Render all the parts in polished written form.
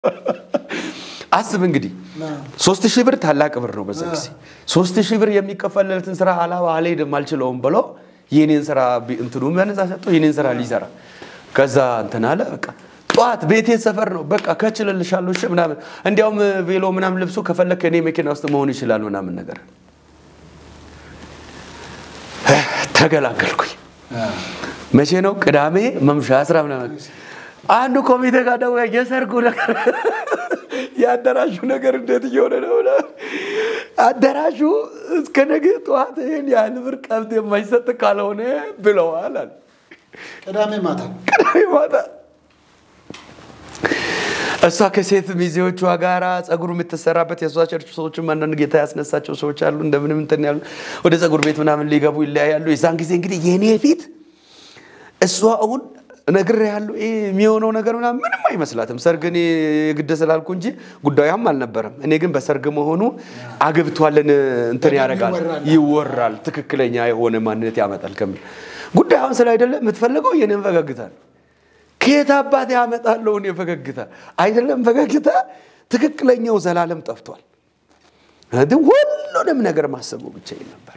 አስብ እንግዲህ 3000 ብር ታላቅ ብር ነው በዘክሲ 3000 ብር የሚከፈልለትን ስራ አልሄድም አልችለውም ብሎ የኔን ስራ እንትኑ መንዛ ሰጥቶ የኔን ስራ ሊሰራ ከዛ እንትን አለ በቃ ጧት ቤቴ ሰፈር ነው በቃ ከችልልሻለሁ እሺ ምናምን እንዲያውም ቬሎ ምናምን ልብሱ ከፈለከ እኔ መኪና ውስጥ መሆን ይችላል ምናምን ነገር ተገላገልኩኝ መቼ ነው ቅዳሜ መምሻ 10 ምናምን አንዱ ኮሚቴ ጋር ደው የሰርጉ ነገር ያደራሹ ነገር እንዴት ይሆነ ነው አደራሹ እስከ ነገ ጧት ይሄን ያህል ብር ቀብድ የማይሰጥ ካልሆነ ብለዋል አለ ቅዳሜ ማታ እሷ ከሴት ሚዜዎቿ ጋራ ጸጉሩ የምትሰራበት የሷ ቸርች ሰዎችም አንዳንድ ጌታ ያስነሳቸው ሰዎች አሉ እንደምንም እንትን ያሉ ወደ ጸጉር ቤት ምናምን ሊገቡ ይለያያሉ የዛን ጊዜ እንግዲህ የኔ ፊት እሷ አሁን ነገር ያለው የሚሆነው ነገር ምንም አይመስላትም ሰርግኔ የግድ ስላልኩ እንጂ ጉዳዩም አልነበረም እኔ ግን በሰርግ መሆኑ አግብቷልን እንትን ያረጋል ይወራል ትክክለኛ የሆነ ማንነት ያመጣል ከምን ጉዳዩን ስላይደለ የምትፈልገው የኔን ፈገግታ ከየት አባቴ ያመጣለው እኔ ፈገግታ አይደለም ፈገግታ ትክክለኛው ዘላለም ጠፍቷል ሁሉንም ነገር ማሰቡ ብቻ ነበር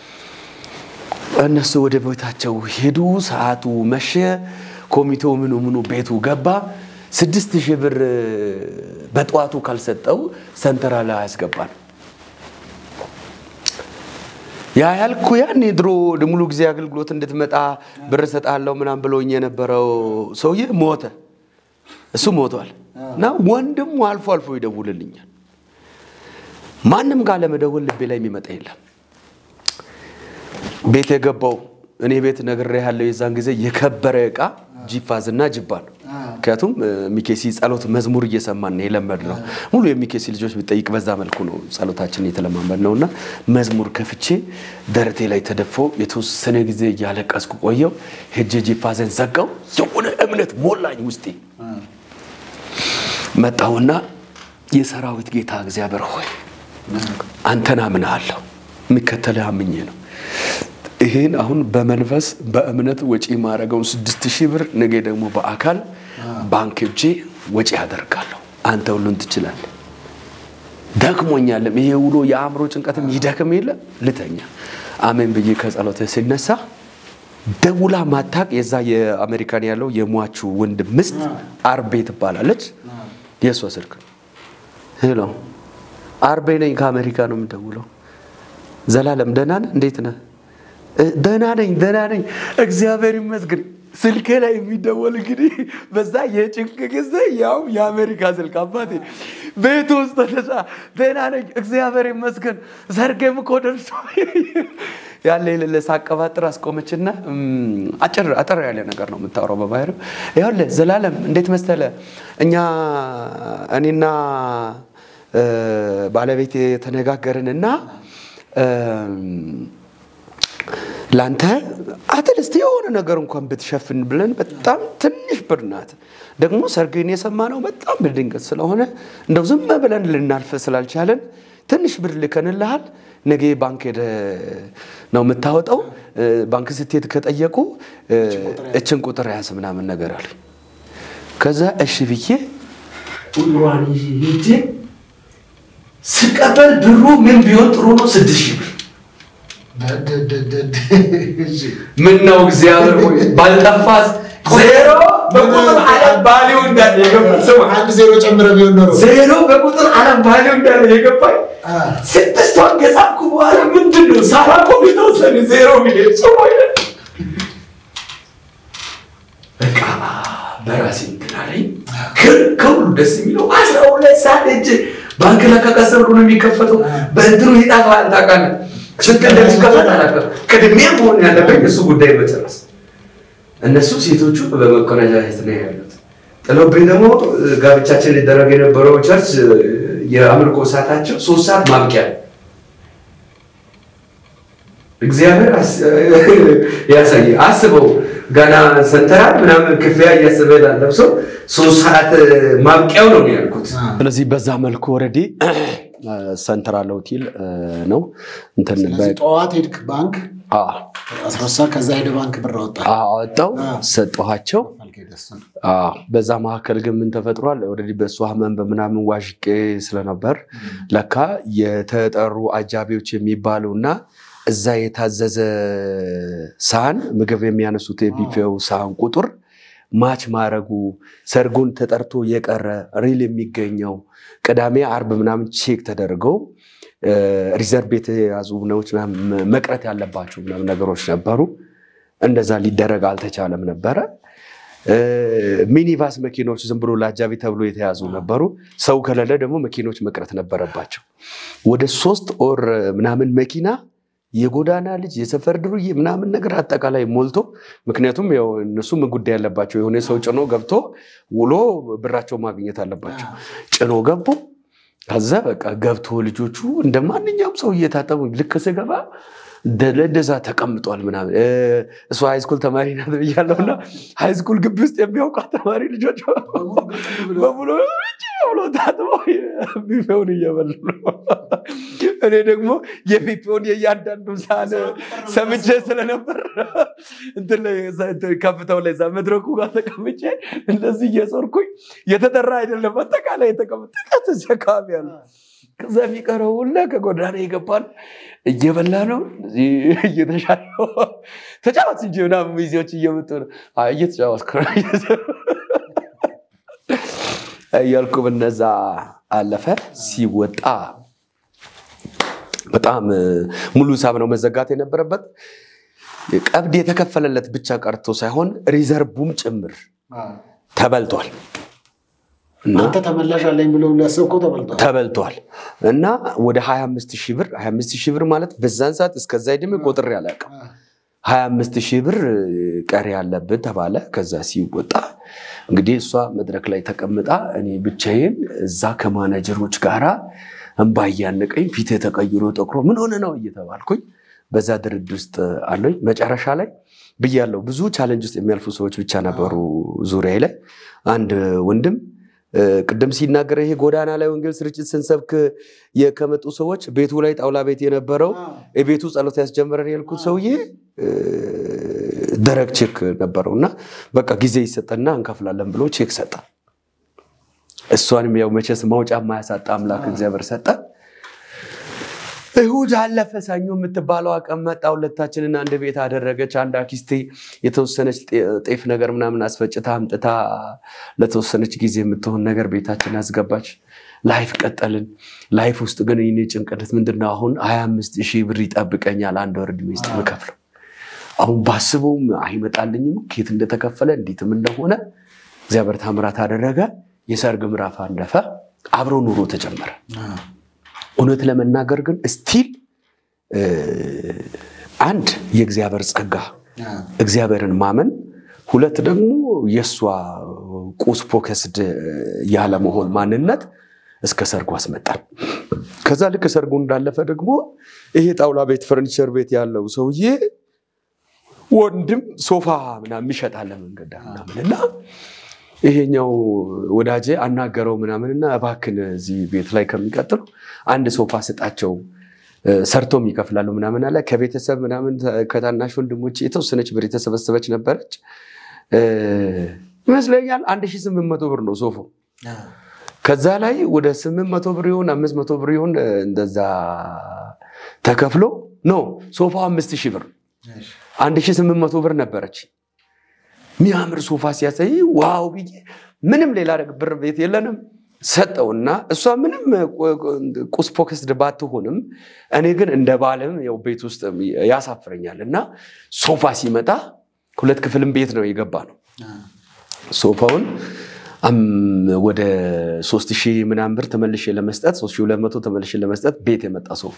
እነሱ ወደ ቤታቸው ሄዱ ሰዓቱ መሸ ኮሚቴው ምኑ ቤቱ ገባ 6000 ብር በጧቱ ካልሰጠው ሰንተራላ ያስገባል ያ ያልኩ ያኔ ድሮ ሙሉ ጊዜ አገልግሎት እንድትመጣ ብር ሰጣለው ምናምን ብሎኝ የነበረው ሰውዬ ሞተ እሱ ሞቷል እና ወንድሙ አልፎ ይደውልልኛል ማንንም ጋር ለመደወል ልቤ ላይ የሚመጣ የለም ቤት የገባው እኔ ቤት ነገር ያለው የዛን ጊዜ የከበረ ዕቃ ጂፋዝና ጅባል ከያቱም ሚኬሲ ጸሎት መዝሙር እየሰማን ነው የለመድነው ሙሉ የሚኬሲ ልጆች ቢጠይቅ በዛ መልኩ ነው ጸሎታችን የተለማመድነውና መዝሙር ከፍቼ ደረቴ ላይ ተደፎ የተወሰነ ጊዜ ያለቀስኩ ቆየው ሄጄ ጂፋዝን ዘጋው የሆነ እምነት ሞላኝ ውስጤ መጣውና የሰራዊት ጌታ እግዚአብሔር ሆይ አንተና ምናለሁ ምከተለ አምኜ ነው ይሄን አሁን በመንፈስ በእምነት ወጪ ማረጋው 6000 ብር ነገ ደግሞ በአካል ባንክ እጄ ወጪ ያደርጋለሁ አንተ ሁሉን ትችላለህ ደክሞኛል ይሄ ውሎ ያምሮ ጭንቀትም ይደክም የለ ልተኛ አሜን ብዬ ከጸሎተ ሲነሳ ደውላ ማታቅ የዛ የአሜሪካን ያለው የሟቹ ወንድም ምስት አርቤ ትባላለች የሷ ስልክ ሄሎ አርቤ ነኝ ከአሜሪካ ነው የምደውለው ዘላለም ደናን እንዴት ነህ ደና ነኝ እግዚአብሔር ይመስገን ስልኬ ላይ የሚደወል እንግዲህ በዛ የጭንቅ ጊዜ ያው የአሜሪካ ስልክ አባቴ ቤት ውስጥ ተነሳ ደና ነኝ እግዚአብሔር ይመስገን ሰርጌም እኮ ደርሶ ያለ ለሳቀባጥር አስቆመችና አጠር ያለ ነገር ነው የምታወራው በባህር ያለ ዘላለም እንዴት መሰለ እኛ እኔና ባለቤቴ ተነጋገርንና ላንተ አትልስት የሆነ ነገር እንኳን ብትሸፍን ብለን በጣም ትንሽ ብርናት ደግሞ ሰርግን የሰማነው በጣም በድንገት ስለሆነ እንደው ዝም ብለን ልናልፈ ስላልቻለን ትንሽ ብር ልከንልሃል ነገ ባንክ ሄደ ነው የምታወጣው ባንክ ስትሄድ ከጠየቁ እችን ቁጥር ያስ ምናምን ነገር አለ ከዛ እሺ ብዬ ሁሉን ይሄ ስቀበል ብሩ ምን ቢሆን ጥሩ ነው 6000 ብር ምን ነው እግዚአብሔር ሆይ ባልጠፋስ ዜሮ በቁጥር ዓለም ባሊው እንዳለ የገባው አንድ ዜሮ ጨምረ ቢሆን ነው ዜሮ በቁጥር ዓለም ባሊው እንዳለ የገባው ስድስቷን ገጻኩ በኋላ ምንድነው ሳራቆ ቢተወሰነ ዜሮ ቢሄድ ሰው አይደል በቃ በራሴ እንግዲህ ከሁሉ ደስ የሚለው 12 ሰዓት እጅ ባንክ ላይ ከቀሰሩ ነው የሚከፈተው በእንትሩ ይጣፋል ታውቃለህ ስለዚህ ከፈታላከ ከደሚያም ሆነ ያለበት እሱ ጉዳይ መጨረስ እነሱ ሴቶቹ በመቆናጃጀት ነው ያሉት ጥሎብኝ ደግሞ ጋብቻችን ሊደረግ የነበረው ቸርች የአምልኮ ሰዓታቸው 3 ሰዓት ማብቂያ እግዚአብሔር ያሳይ አስበው ገና ሰንተራል ምናምን ክፍያ ያሰበላል ለብሶ 3 ሰዓት ማብቂያው ነው ያልኩት ስለዚህ በዛ መልኩ ኦሬዲ ሰንተራል ሆቴል ነው እንትን በጠዋት ሄድክ ባንክ 13 ከዛ ሄደ ባንክ ብር አወጣው ሰጠኋቸው በዛ መካከል ግን ምን ተፈጥሯል ኦሬዲ በሷ ህመም በመናምን ዋሽቄ ስለነበር ለካ የተጠሩ አጃቢዎች የሚባሉና እዛ የታዘዘ ሳህን ምግብ የሚያነሱት የቢፌው ሳህን ቁጥር ማች ማረጉ ሰርጉን ተጠርቶ የቀረ ሪል የሚገኘው ቅዳሜ አርብ ምናምን ቼክ ተደርገው ሪዘርቭ የተያዙ ነው መቅረት ያለባቸው ምናምን ነገሮች ነበሩ እንደዛ ሊደረግ አልተቻለም ነበር ሚኒባስ መኪኖች ዝም ብሎ ላጃቢ ተብሎ የተያዙ ነበሩ ሰው ከሌለ ደግሞ መኪኖች መቅረት ነበረባቸው ወደ 3 ኦር ምናምን መኪና የጎዳና ልጅ የሰፈር ድሩዬ ምናምን ነገር አጠቃላይ ሞልቶ ምክንያቱም ያው እነሱ ምን ጉዳይ ያለባቸው የሆነ ሰው ጭኖ ገብቶ ውሎ ብራቸው ማግኘት አለባቸው ጭኖ ገቡ ከዛ በቃ ገብቶ ልጆቹ እንደማንኛውም ሰው እየታጠቡ ልክ ሲገባ ደለደዛ ተቀምጧል ምናምን እሱ ሃይስኩል ተማሪ ናት ይያለውና ሃይስኩል ግቢ ውስጥ የሚያውቁ ተማሪ ልጆች በሙሉ ብሎ ታጥበው ቢፈውን እየበሉ እኔ ደግሞ የቢፈውን የያንዳንዱ ሳለ ሰምቼ ስለነበር እንትን ከፍታው ላይ መድረኩ ጋር ተቀምጬ እንደዚህ እየጾርኩኝ የተጠራ አይደለም አጠቃላይ የተቀመጠ ተሰካሚ ያለ ከዛ የሚቀረው ሁላ ከጎዳና ይገባል እየበላ ነው እየተሻለው ተጫወት እንጂ ምናምን ሚዜዎች እየመጡ ነው እየተጫወትኩ ያልኩ በነዛ አለፈ ሲወጣ በጣም ሙሉ ሂሳብ ነው መዘጋት የነበረበት ቀብድ የተከፈለለት ብቻ ቀርቶ ሳይሆን ሪዘርቭም ጭምር ተበልቷል አንተ ተመላሽ አለኝ ብሎ ለሰውኮ ተበልቷል እና ወደ 25000 ብር ማለት በዛን ሰዓት እስከዛ ይደም ቆጥር ያላቀ 25000 ብር ቀሪ ያለበት ተባለ ከዛ ሲወጣ እንግዲህ እሷ መድረክ ላይ ተቀምጣ እኔ ብቻዬን እዛ ከማናጀሮች ጋራ እንባያነቀኝ ፊቴ ተቀይሮ ተቆሮ ምን ሆነ ነው እየተባልኩኝ በዛ ድርድር ውስጥ አለኝ መጨረሻ ላይ በያለው ብዙ ቻሌንጅ ውስጥ የሚያልፉ ሰዎች ብቻ ነበሩ ዙሪያ ላይ አንድ ወንድም ቅድም ሲናገር ይሄ ጎዳና ላይ ወንጌል ስርጭት ስንሰብክ የከመጡ ሰዎች ቤቱ ላይ ጣውላ ቤት የነበረው የቤቱ ጸሎት ያስጀመረን ያልኩት ሰውዬ ደረቅ ቼክ ነበርውና በቃ ጊዜ ይሰጠና እንከፍላለን ብሎ ቼክ ሰጣ እሷንም ያው መቼስ ማውጫ ማያሳጣ አምላክ እግዚአብሔር ሰጣ እሁድ አለፈ ሰኞ የምትባለው አቀመጣ ሁለታችንን አንድ ቤት አደረገች አንድ አክስቴ የተወሰነች ጤፍ ነገር ምናምን አስፈጭታ አምጥታ ለተወሰነች ጊዜ የምትሆን ነገር ቤታችን አስገባች ላይፍ ቀጠልን ላይፍ ውስጥ ግን እኔ ጭንቀት ምንድነው አሁን 25000 ብር ይጠብቀኛል አንድ ወር ድሜ ውስጥ መከፍለው አሁን ባስበው አይመጣልኝም ኬት እንደተከፈለ እንዴትም እንደሆነ እግዚአብሔር ታምራት አደረገ የሰርግ ምራፍ አለፈ አብሮ ኑሮ ተጀመረ እውነት ለመናገር ግን ስቲል አንድ የእግዚአብሔር ጸጋ እግዚአብሔርን ማመን ሁለት ደግሞ የሷ ቁስ ፎከስድ ያለ መሆን ማንነት እስከ ሰርጉ አስመጣል ከዛ ልክ ሰርጉ እንዳለፈ ደግሞ ይሄ ጣውላ ቤት ፈርኒቸር ቤት ያለው ሰውዬ ወንድም ሶፋ ምናምን ይሸጣል መንገዳ ምናምንና ይሄኛው ወዳጄ አናገረው ምናምንና እባክን እዚህ ቤት ላይ ከሚቀጥሉ አንድ ሶፋ ስጣቸው ሰርቶም ይከፍላሉ ምናምን አለ ከቤተሰብ ምናምን ከታናሽ ወንድሞች የተወሰነች ብር የተሰበሰበች ነበረች ይመስለኛል 1800 ብር ነው ሶፋው ከዛ ላይ ወደ 800 ብር ይሆን 500 ብር ይሆን እንደዛ ተከፍሎ ነው ሶፋው 5000 ብር 1800 ብር ነበረች ሚያምር ሶፋ ሲያሳይ ዋው ብዬ ምንም ሌላ ብር ቤት የለንም ሰጠውና እሷ ምንም ቁስ ፎከስ ደባት ሆነም እኔ ግን እንደ ባለም ያው ቤት ውስጥ ያሳፍረኛልና ሶፋ ሲመጣ ሁለት ክፍልም ቤት ነው የገባ ነው ሶፋውን ወደ 3000 ምናምን ብር ተመልሼ ለመስጠት 3200 ተመልሼ ለመስጠት ቤት የመጣ ሶፋ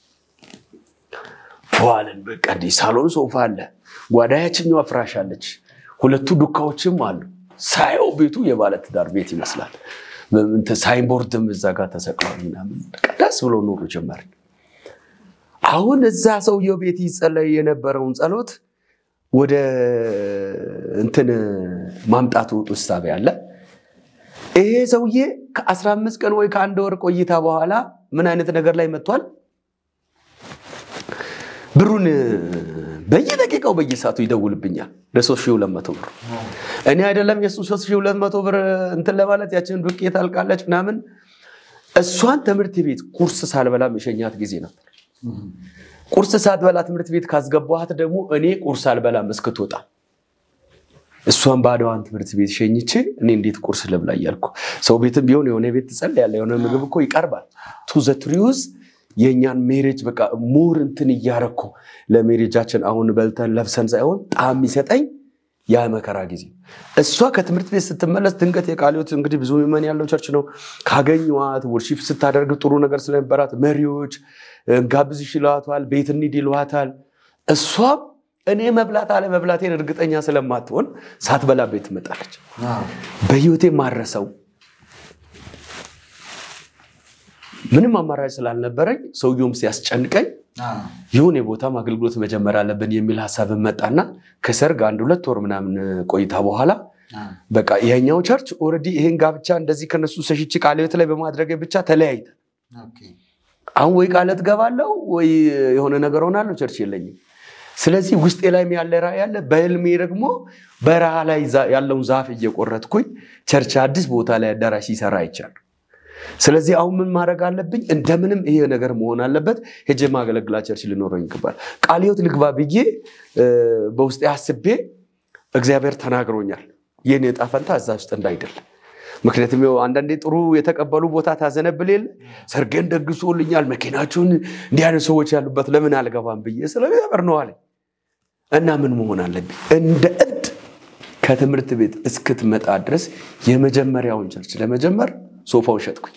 ፏልን በቃ ሳሎን ሶፋ አለ ጓዳያችኛው ፍራሽ አለች ሁለቱ ዱካዎችም አሉ ሳይው ቤቱ የባለት ዳር ቤት ይመስላል እንተ ሳይንቦርድም እዛ ጋር ተሰቅሏል ምናምን ቀዳስ ብሎ ኑሮ ጀመረ አሁን እዛ ሰውየው ቤት ይጸለይ የነበረውን ጸሎት ወደ እንትን ማምጣቱ ተሳበ ያለ ይሄ ሰውዬ ከ15 ቀን ወይ ከአንድ ወር ቆይታ በኋላ ምን አይነት ነገር ላይ መጥቷል ብሩን በየደቂቃው በየሰዓቱ ይደውልብኛል ለ3200 ብር እኔ አይደለም የሱ 3200 ብር እንትን ለማለት ያችን ዱቄት አልቃለች ምናምን እሷን ትምህርት ቤት ቁርስ ሳልበላ መሸኛት ጊዜ ነበር ቁርስ ሳትበላ ትምህርት ቤት ካስገባኋት ደግሞ እኔ ቁርስ አልበላም እስክትወጣ እሷን ባዶዋን ትምህርት ቤት ሸኝቼ እኔ እንዴት ቁርስ ልብላ እያልኩ ሰው ቤትም ቢሆን የሆነ ቤት ትጸልያለ የሆነ ምግብ እኮ ይቀርባል ቱ ዘ ትሪውዝ የኛን ሜሬጅ በቃ ሞር እንትን እያረኩ ለሜሬጃችን አሁን በልተን ለብሰን ሳይሆን ጣም ይሰጠኝ ያ መከራ ጊዜ እሷ ከትምህርት ቤት ስትመለስ ድንገት የቃሊዮት እንግዲህ ብዙ ምመን ያለው ቸርች ነው ካገኙዋት ወርሺፕ ስታደርግ ጥሩ ነገር ስለነበራት መሪዎች ጋብዝ ይችላልዋል ቤት እንሂድ ይሏታል እሷ እኔ መብላት አለ መብላቴን እርግጠኛ ስለማትሆን ሳትበላ ቤት መጣለች በህይወቴ ማረሰው ምንም አማራጭ ስላልነበረኝ ሰውየውም ሲያስጨንቀኝ ይሁን የቦታ አገልግሎት መጀመር አለብን የሚል ሐሳብ መጣና ከሰርግ 1-2 ወር ምናምን ቆይታ በኋላ በቃ የኛው ቸርች ኦሬዲ ይሄን ጋብቻ እንደዚህ ከነሱ ሰሽቺ ቃልዮት ላይ በማድረግ ብቻ ተለያይተ አሁን ወይ ቃለት ገባለው ወይ የሆነ ነገር ሆናለው ቸርች የለኝም ስለዚህ ውስጤ ላይ ያለ ራይ ያለ በህልሜ ደግሞ በረሃ ላይ ያለውን ዛፍ እየቆረጥኩኝ ቸርች አዲስ ቦታ ላይ አዳራሽ ይሰራ ይቻል ስለዚህ አሁን ምን ማድረግ አለብኝ እንደምንም ይሄ ነገር መሆን አለበት ሄጄ ማገለግላ ቸርች ሊኖረኝ ይገባል ቃልዮት ልግባ ብዬ በውስጤ አስቤ እግዚአብሔር ተናግሮኛል የኔ ጣፈንታ እዛ ውስጥ እንዳይደል ምክንያቱም አንዳንዴ ጥሩ የተቀበሉ ቦታ ታዘነብልል ሰርገን ደግሶልኛል መኪናቸውን እንዲያነ ሰዎች ያሉበት ለምን አልገባም ብዬ ስለዚህ ነው አለ እና ምን መሆን አለብኝ እንደ እድ ከትምህርት ቤት እስክትመጣ ድረስ የመጀመሪያውን ቸርች ለመጀመር ሶፋው ሸጥኩኝ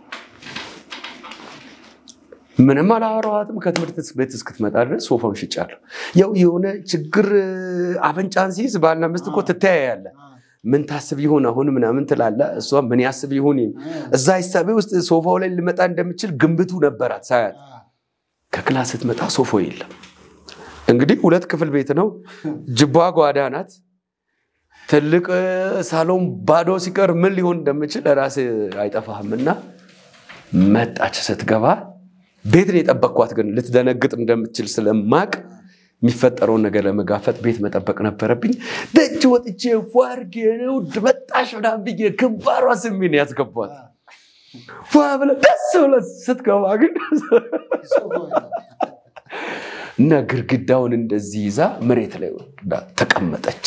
ምንም አላወራዋትም ከትምህርት ቤት እስክትመጣ ድረስ ሶፋው ሽጫለሁ ያው የሆነ ችግር አፈንጫን ሲይዝ ባልና ሚስት እኮ ትተያያለ ምን ታስብ ይሆን አሁን ምናምን ትላላ እሷ ምን ያስብ ይሆን እዛ ሐሳቤ ውስጥ ሶፋው ላይ ልመጣ እንደምችል ግንብቱ ነበራት ሳያት ከክላስ ስትመጣ ሶፋው የለም እንግዲህ 2 ክፍል ቤት ነው ጅባ ጓዳ ናት ትልቅ ሳሎን ባዶ ሲቀር ምን ሊሆን እንደምችል ራስ አይጠፋህምና መጣች ስትገባ ቤት ላይ ተጠበቅኳት ግን ልትደነግጥ እንደምትችል ስለማቅ የሚፈጠረው ነገር ለመጋፈጥ ቤት መጠበቅ ነበርብኝ ደጅ ወጥቼ ፏርጌ ነው ድበጣሽ ወዳም ብዬ ግንባሯ ስሚን ያስገባት ፏብለ ደስ ብለ ስትገባ ግን እና ግርግዳውን እንደዚህ ይዛ መሬት ላይ ተቀመጠች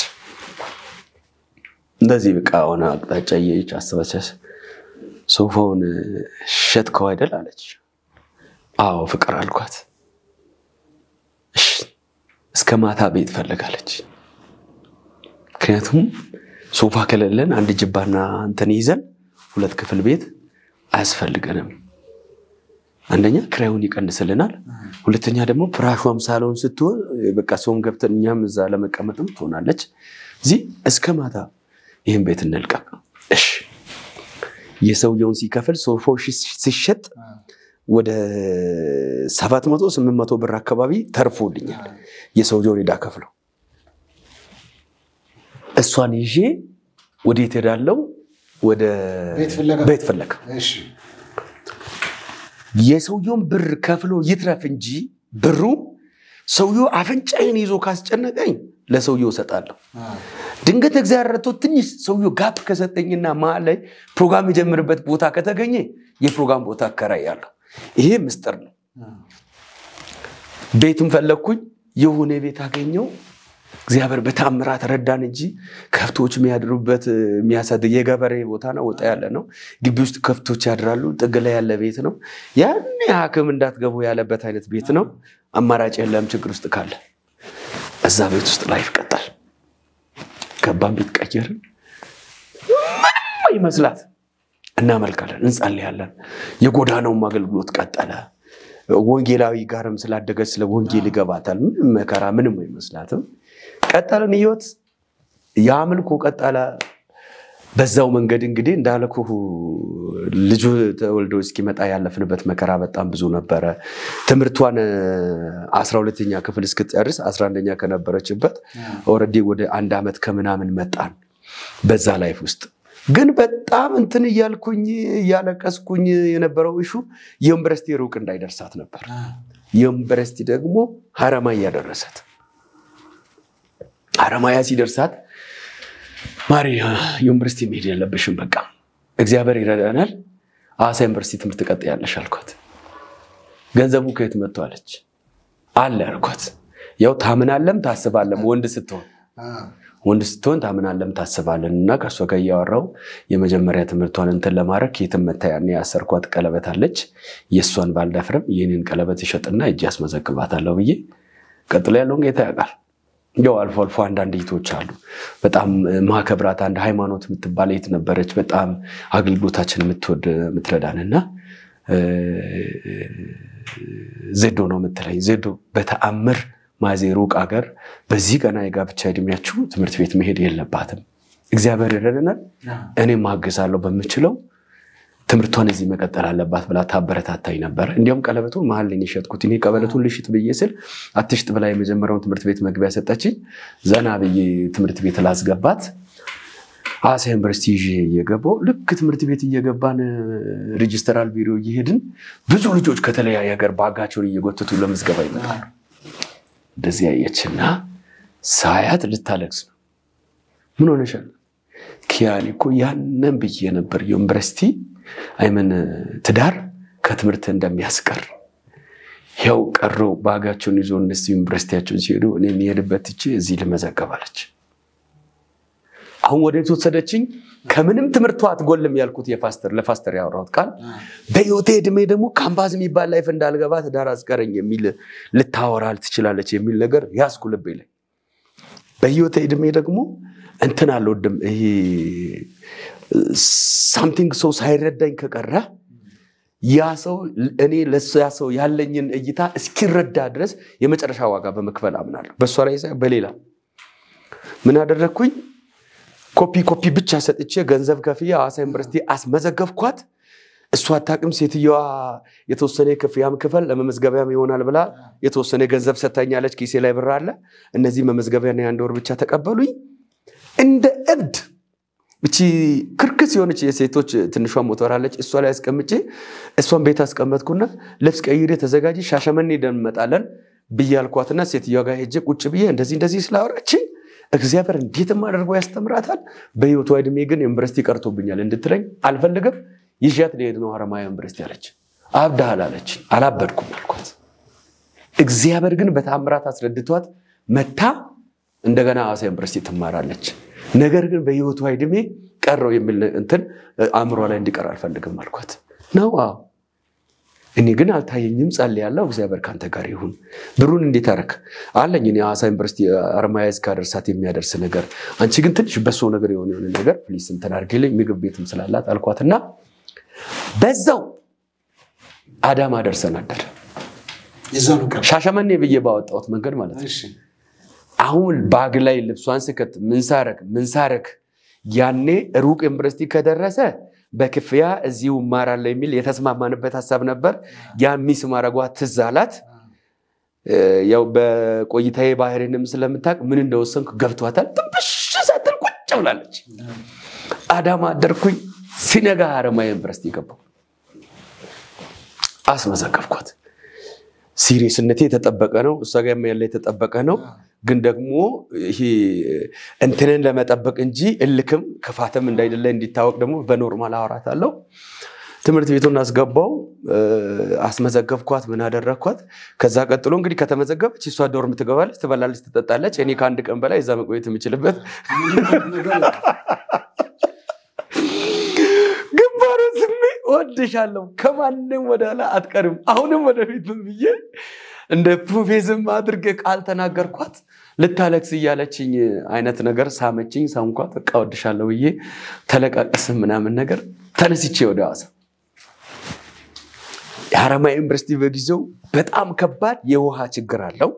እንደዚህ በቃ ሆነ አቅጣጫ እየች አስተባቻስ ሶፋውን ሸጥከው አይደል አለች አዎ ፍቅር አልኳት እሺ እስከማታ ቤት ፈልጋለች ምክንያቱም ሶፋ ከሌለን አንድ ጅባና እንትን ይዘን 2 ክፍል ቤት አያስፈልገንም አንደኛ ክራዩን ይቀንስልናል ሁለተኛ ደግሞ ፍራሹም ሳሎን ስትሆን በቃ ሰውም ገብተን እኛም እዛ ለመቀመጥም ትሆናለች እዚህ እስከማታ ይሄን ቤት እንልቀቅ እሺ የሰውየውን ሲከፍል ሶፋው ሲሸጥ ወደ 700-800 ብር አካባቢ ተርፎልኛል የሰውየውን ዕዳ ከፍለው እሷን ይዤ ወዴት ሄዳለው ወደ ቤት ፈለጋ እሺ የሰውየውን ብር ከፍሎ ይትረፍ እንጂ ብሩ ሰውየው አፈንጫዬን ይዞ ካስጨነቀኝ ለሰውየው ሰጣለሁ ድንገት እግዚአብሔር ረቶ ትንሽ ሰውየው ጋፕ ከሰጠኝና መሃል ላይ ፕሮግራም የጀመረበት ቦታ ከተገኘ የፕሮግራም ቦታ አከራያለሁ ይሄ ምስጥር ነው ቤቱን ፈለኩኝ የሆነ ቤት አገኘው እግዚአብሔር በታምራት ረዳን እንጂ ከፍቶች የሚያድሩበት የሚያሳድግ የገበሬ ቦታ ነው ወጣ ያለ ነው ግቢ ውስጥ ከፍቶች ያድራሉ ጥግ ላይ ያለ ቤት ነው ያን ያክም እንዳትገቡ ያለበት አይነት ቤት ነው አማራጭ የለም ችግር ውስጥ ካለ እዛ ቤት ውስጥ ላይፍ ቀጣል ከባን ቤት ቀየርን ምንም ይመስላት እናመልካለን እንጸልያለን የጎዳናው አገልግሎት ቀጠለ ወንጌላዊ ጋርም ስላደገች ስለ ወንጌል ይገባታል ምንም መከራ ምንም አይመስላትም ቀጠለን ህይወት ያምልኮ ቀጠለ በዛው መንገድ እንግዲህ እንዳልኩ ልጁ ተወልዶ እስኪመጣ ያለፍንበት መከራ በጣም ብዙ ነበር ትምርቷን 12ኛ ክፍል እስክትጨርስ 11ኛ ከነበረችበት ኦሬዲ ወደ 1 አመት ከምናምን መጣን በዛ ላይፍ ውስጥ ግን በጣም እንትን ያልኩኝ ያለቀስኩኝ የነበረው ኢሹ የዩኒቨርሲቲ ሩቅ እንዳይደርሳት ነበር የዩኒቨርሲቲ ደግሞ ሐረማያ ያደረሰት አረማያ ሲደርሳት ማሪያ ዩኒቨርሲቲ መሄድ የለብሽም በቃ እግዚአብሔር ይረዳናል አዋሳ ዩኒቨርሲቲ ትምህርት ቀጥያለሽ አልኳት ገንዘቡ ከየት መጥቶ አለች አለ አልኳት ያው ታምናለም ታስባለም ወንድ ስትሆን ታምናለም ታስባለንና ከሷ ጋር ያወራው የመጀመሪያ ትምህርቷን እንትን ለማረክ የትም መታያኔ ያሰርኳት ቀለበት አለች የሷን ባልዳፍረም የኔን ቀለበት ይሸጥና እጅ ያስመዘግባታለሁ ብዬ ቀጥሎ ያለውን ጌታ ያውቃል ያው አልፎ አንዳንድ ይቶች አሉ በጣም ማከብራት አንድ ሃይማኖት የምትባል ይት ነበረች በጣም አገልግሎታችን የምትረዳንና ዘዶ ነው የምትለኝ ዘዶ በተአምር ማዜሩቅ አገር በዚህ ገና የጋብቻ እድሜያችሁ ትምህርት ቤት መሄድ የለባትም እግዚአብሔር ይረዳናል እኔ ማገዛለሁ በመችለው ትምህርቷን እዚህ መቀጠል አለባት ብላ ታበረታታኝ ነበር እንዲያውም ቀለበቱን መሃል ላይ የሸጥኩት እኔ ቀለበቱን ልሽጥ በየስል አትሽጥ ብላ የመጀመሪያውን ትምህርት ቤት መግቢያ ሰጣችኝ ዘና በየ ትምህርት ቤት ላስገባት አዋሳ ዩኒቨርሲቲ የገባው ልክ ትምህርት ቤት እየገባን ሬጂስተራል ቢሮ እየሄድን ብዙ ልጆች ከተለያየ ሀገር ባጋቸውን እየጎተቱ ለምዝገባ ይመጣሉ እንደዚህ ያየችና ሳያት ልታለቅስ ነው ምን ሆነሻል ኪያኒኮ ያንን ብዬ ነበር ዩኒቨርሲቲ አይመን ትዳር ከትምህርት እንደሚያስቀር ያው ቀሮ ባጋቸውን ይዞ እነሱ ዩኒቨርሲቲያቸውን ሲሄዱ እኔ የሚሄድበት እቺ እዚህ ለመዘገባለች አሁን ወዴት ወሰደችኝ ከምንም ትምህርቷ አትጎልም ያልኩት ለፋስተር ያወራሁት ቃል በህይወቴ እድሜ ደግሞ ካምፓስ የሚባል ላይፍ እንዳልገባ ትዳር አስቀረኝ የሚል ልታወራል ትችላለች የሚል ነገር ያስኩ ልቤ ላይ በህይወቴ እድሜ ደግሞ እንትን አልወድም ይሄ something so ሳይረዳኝ ከቀረ ያ ሰው እኔ ለያ ሰው ያለኝን እይታ እስኪረዳ ድረስ የመጨረሻ ዋጋ በመክፈል አምናለሁ በሷ ላይ ሳይ በሌላ ምን አደረኩኝ ኮፒ ብቻ ሰጥቼ ገንዘብ ከፍያ አዋሳ ዩኒቨርሲቲ አስመዘገብኳት እሷ አታቅም ሴትየዋ የተወሰነ ከፍያም ክፈል ለመመዝገቢያም ይሆናል ብላ የተወሰነ ገንዘብ ሰጣኛለች ኪሴ ላይ ብር አለ እነዚህ መመዝገቢያና አንድ ወር ብቻ ተቀበሉኝ እንደ እብድ እቺ ክርክስ የሆነች የሴቶች ትንሿ ሞተር አለች እሷ ላይ አስቀምጬ እሷን ቤት አስቀመጥኩና ልብስ ቀይሬ ተዘጋጂ ሻሸመኔ ደምመጣለን ብያልኳትና ሴትየዋ ጋር ሄጄ ቁጭ ብዬ እንደዚህ ስላወራች እግዚአብሔር እንዴት ማድረግ ያስተምራታል በህይወቷ እድሜ ግን ዩኒቨርሲቲ ቀርቶብኛል እንድትለኝ አልፈልግም ይሻት ለሄድ ነው አረማያ ዩኒቨርሲቲ አለች አብዳሃል አለች አላበድኩም አልኳት እግዚአብሔር ግን በታምራት አስረድቷት መታ እንደገና አዋሳ ዩኒቨርሲቲ ትማራለች ነገር ግን በህይወቷ እድሜ ቀረው የሚል እንትን አምሮ ላይ እንዲቀር አልፈልግም አልኳት ነው እኔ ግን አልታየኝም ጸልያለሁ እግዚአብሔር ካንተ ጋር ይሁን ብሩን እንዴት አረክ አለኝ እኔ አዋሳ ዩኒቨርሲቲ አረማያ እስካደርሳት የሚያደርስ ነገር አንቺ ግን ትንሽ በሶ ነገር የሆነ ነገር ፕሊስ እንትን አርግልኝ ምግብ ቤትም ስላላት አልኳትና በዛው አዳማ ደርሰናል ይዘኑ ቀን ሻሸመኔ ብዬ ባወጣሁት መንገድ ማለት ነው አሁን ባግ ላይ ልብሷን ስከት ምን ሳረክ ያኔ ሩቅ ዩኒቨርሲቲ ከደረሰ በክፍያ እዚው ማራለ የሚል የተስማማንበት ሐሳብ ነበር ያ ሚስ ማረጓ ትዛላት ያው በቆይታዬ ባህሪንም ስለምታቅ ምን እንደወሰንኩ ገብቷታል ጥብሽ ሳትል ቁጭ ብላለች አዳማ አደርኩኝ ሲነጋ አረማያ ዩኒቨርሲቲ ገባሁ አስመዘገብኳት ሲሪየስነቴ ተጠበቀ ነው እሷ ጋር ያለ ተጠበቀ ነው ግን ደግሞ ይሄ እንትንን ለመጠበቅ እንጂ እልክም ከፋተም እንዳይደለ እንዲታወቅ ደግሞ በኖርማል አወራታለሁ ትምህርት ቤቱን አስገባው አስመዘገብኳት ምን አደረኳት ከዛ ቀጥሎ እንግዲህ ከተመዘገበች እሷ ዶርም ትገባለች ትበላለች ትጠጣለች እኔ ከአንድ ቀን በላይ እዛ መቆየት የምችልበት ግንባሩ ስሜ ወድሻለሁ ከማንንም ወደላ አትቀርም አሁንም ወደፊት ብዬ እንደ ፕሮፌሰር አድርገ ቃል ተናገርኳት ልታለክስ ይያለችኝ አይነት ነገር ሳመችኝ ሳምኳት ተቃወድሻለሁ ብዬ ተለቃቀስ ምናምን ነገር ተነስቼ ወደ አዋሳ አረማያ ዩኒቨርሲቲ በጊዜው በጣም ከባድ የውሃ ችግር አለው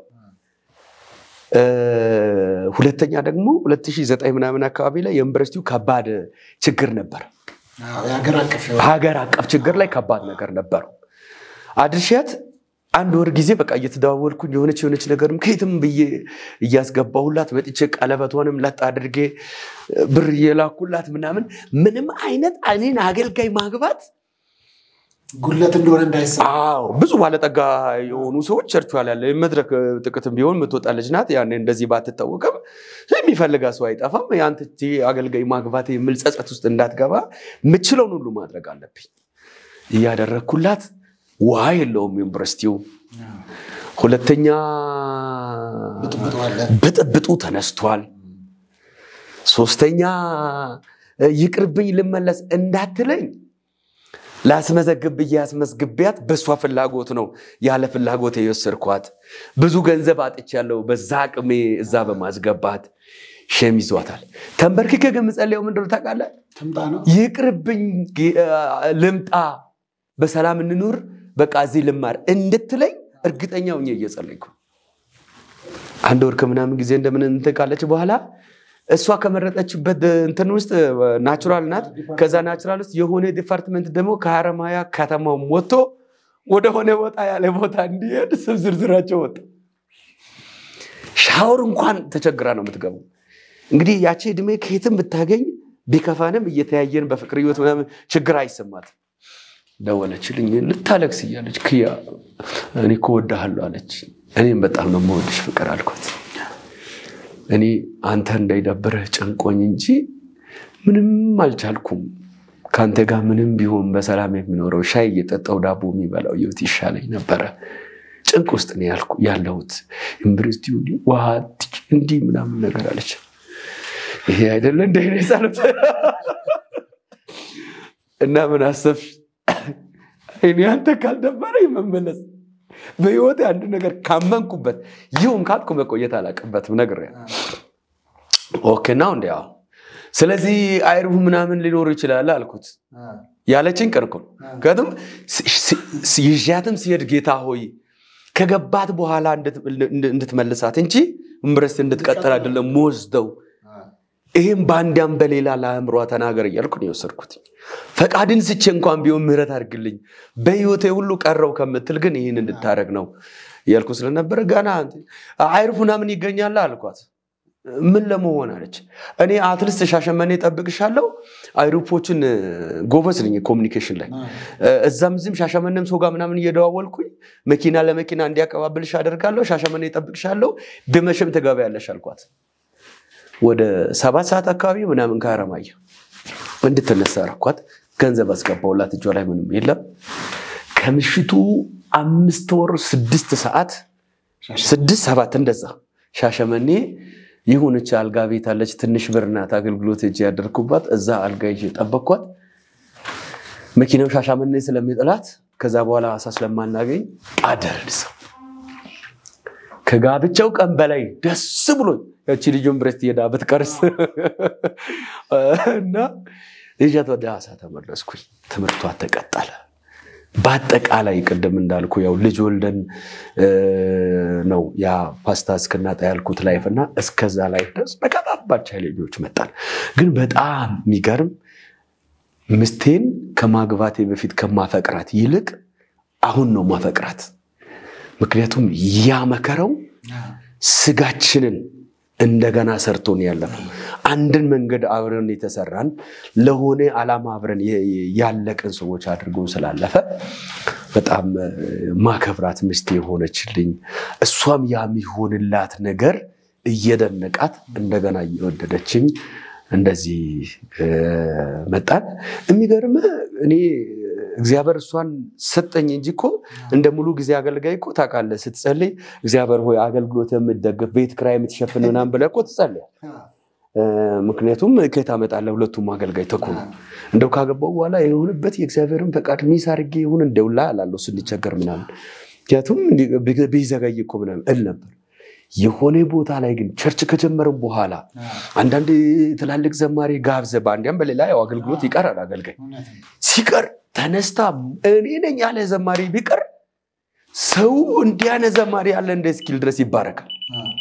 ሁለተኛ ደግሞ 2009 ምናምን አካባቢ ላይ ዩኒቨርሲቲው ከባድ ችግር ነበር ሀገር አቀፍ ችግር ላይ ከባድ ነገር ነበር አድርሻት አንድ ወር ጊዜ በቃ እየተዳወልኩኝ የሆነች ነገርም ከየትም ብዬ እያስገባሁላት መጥቼ ቀለበቷንም ለጣ አድርጌ ብር የላኩላት ምናምን ምንም አይነት እኔን አገልጋይ ማግባት ጉለት እንደሆነ እንዳይሰማ ብዙ ባለጠጋ የሆኑ ሰዎች ቸርቹ ያለ መድረክ ጥቅትም ቢሆን ምትወጣለች ናት ያኔ እንደዚህ ባትተወቀም የሚፈልጋ ሰው አይጣፋም ያንተ አገልጋይ ማግባቴ ምልጸጸት ውስጥ እንዳትገባ ምችለውን ሁሉ ማድረግ አለብኝ ያደረኩላት ውሃ የለውም ዩኒቨርሲቲው ሁለተኛ በጥብጡ ተነስቷል ሶስተኛ ይቅርብኝ ልመለስ እንዳትለኝ ላስመዘግብ ያስመዝግቢያት በሷ ፍላጎት ነው ያለ ፍላጎት የወሰርኳት ብዙ ገንዘብ አጥቻለሁ በዛ አቅሜ እዛ በማስገባት ሸሚዟታል ተንበርክከ ገምጸለው ምንድነው ታቃለ ይቅርብኝ ልምጣ በሰላም እንኑር በቃ እዚህ ልማር እንድትለኝ እርግጠኛው ነኝ እየጸለይኩ አንድ ወር ከምናምን ጊዜ እንደምን እንተካለች በኋላ እሷ ከመረጠችበት እንትን ውስጥ ናቹራል ናት ከዛ ናቹራል ውስጥ የሆነ ዲፓርትመንት ደግሞ ከሐረማያ ከተማው ሞቶ ወደ ሆነ ወጣ ያለ ቦታ እንዲሄድ ዝርዝራቸው ወጣ ሻወር እንኳን ተቸግራ ነው የምትገባው እንግዲህ ያቺ እድሜ ከየትም ብታገኝ ቢከፋንም እየተያየን በፍቅር ህይወት ምናምን ችግር አይሰማት ደወለችልኝ ልታለቅስ ይያለች ክያ እኔ ኮወዳለሁ አለች እኔም በጣም ነው የምወድሽ ፍቅር አልኳት እኔ አንተ እንዳይደብርህ ጨንቆኝ እንጂ ምንም አልቻልኩም ካንተ ጋር ምንም ቢሆን በሰላም የሚኖረው ሻይ እየጠጣው ዳቦ የሚበላው ይውት ይሻለኝ ነበር ጭንቅ ውስጥ ነው ያለሁት ዩኒቨርሲቲው ዋት እንዲ ምናምን ነገር አለች ይሄ አይደለም እንደኔ እና ምን አሰብሽ እኔ አንተ ካልደበረኝ መመለስ በህይወት አንድ ነገር ካመንኩበት ይሁን ካልኩ መቆየት አላቀበትም ነገር ያ ኦኬ ናው እንዲያው ስለዚህ አይሩህ ምናምን ሊኖር ይችላል አልኩት ያለችን ቀርኩ ከደም ይያትም ሲሄድ ጌታ ሆይ ከገባት በኋላ እንድትመልሳት እንጂ ዩኒቨርሲቲ እንድትቀጥል አይደለም ሞዝደው ይሄን ባንዲያም በሌላ ለአምሯ ተናገር ይልኩ ነው የወሰድኩት ፈቃድን ስቼ እንኳን ቢሆን ምህረት አድርግልኝ በህይወቴ ሁሉ ቀረው ከምትል ግን ይሄን እንድታረግ ነው ይልኩ ስለነበረ ጋና አይሩፍና ምን ይገኛል አልኳት ምን ለመሆን አለች እኔ አትሊስት ሻሸመኔ ጠብቅሻለሁ አይሩፖችን ጎበዝ ነኝ ኮሙኒኬሽን ላይ እዛም ዝም ሻሸመኔም ሰው ጋር ምናምን እየደዋወልኩኝ መኪና ለመኪና እንዲያቀባብልሽ አደርጋለሁ ሻሸመኔ ጠብቅሻለሁ በመሸም ተጋባያለሽ አልኳት ወደ 7 ሰዓት አካባቢ ምናምን ካራማያ እንድትነሳ አረኳት ገንዘብ አስገባውላት እጇ ላይ ምንም የለም ከምሽቱ 5 ወር 6 ሰዓት 6-7 እንደዛ ሻሸመኔ ይሁንች አልጋ ቤት አለች ትንሽ ብርናት አገልግሎት እጂ ያደርኩባት እዛ አልጋ ይዤ ጠበቅኳት መኪናው ሻሸመኔ ስለሚጥላት ከዛ በኋላ አሳስለማናገኝ አደርስ ከጋብቻው ቀን በላይ ደስ ብሎኝ ያቺ ልጅም ብረስት የዳበት ቀርስ እና ልጅቷ ዳሳ ተመለስኩኝ ትምርቷ ተቀጣለ ባጠቃላይ ቀደም እንዳልኩ ያው ልጅ ወልደን ነው ያ ፓስታስ ከናጣ ያልኩት ላይፍና እስከዛ ላይ ድረስ በቀጣባቸው ልጆች መጣል ግን በጣም የሚገርም ምስቴን ከማግባቴ በፊት ከማፈቅራት ይልቅ አሁን ነው ማፈቅራት ምክንያቱም ያ መከረው ስጋችንን እንደገና ሰርቶን ያለው አንድን መንገድ አብረን የተሰራን ለሆነ ዓላማ አብረን ያለቀን ሰዎች አድርጎን ስላለፈ በጣም ማከብራት ምስቴ ሆነችልኝ እሷም ያሚሆንላት ነገር እየደነቃት እንደገና እየወደደችኝ እንደዚህ መጣን የሚገርም እኔ እግዚአብሔር እሷን ሰጠኝ እንጂኮ እንደ ሙሉ ጊዜ አገልጋይኮ ታቃለ ስትጸልይ እግዚአብሔር ሆይ አገልግሎት የምትደግፍ ቤት ክራይ የምትሸፍን ምናምን ብለህ እኮ ትጸልይ ምክንያቱም ከታ መጣለ ሁለቱም አገልጋይ ተኮኑ እንደው ካገባው በኋላ የሆነበት የእግዚአብሔርን ፈቃድ ሚስ አርጌ ይሁን እንደውላ አላለው ስንቸገር ምናምን ያቱም ቢዘጋይኮ ምናምን እል ነበር የሆነ ቦታ ላይ ግን ቸርች ከጀመረው በኋላ አንዳንድ ትላልቅ ዘማሪ ጋብዘ ባንዲያም በሌላ ያው አገልግሎት ይቀራል አገልጋይ ሲቀር ተነስታ እኔ ነኝ ያለ ዘማሪ ቢቀር ሰው እንዲያነ ዘማሪ ያለ እንደ ስኪል ድረስ ይባረካል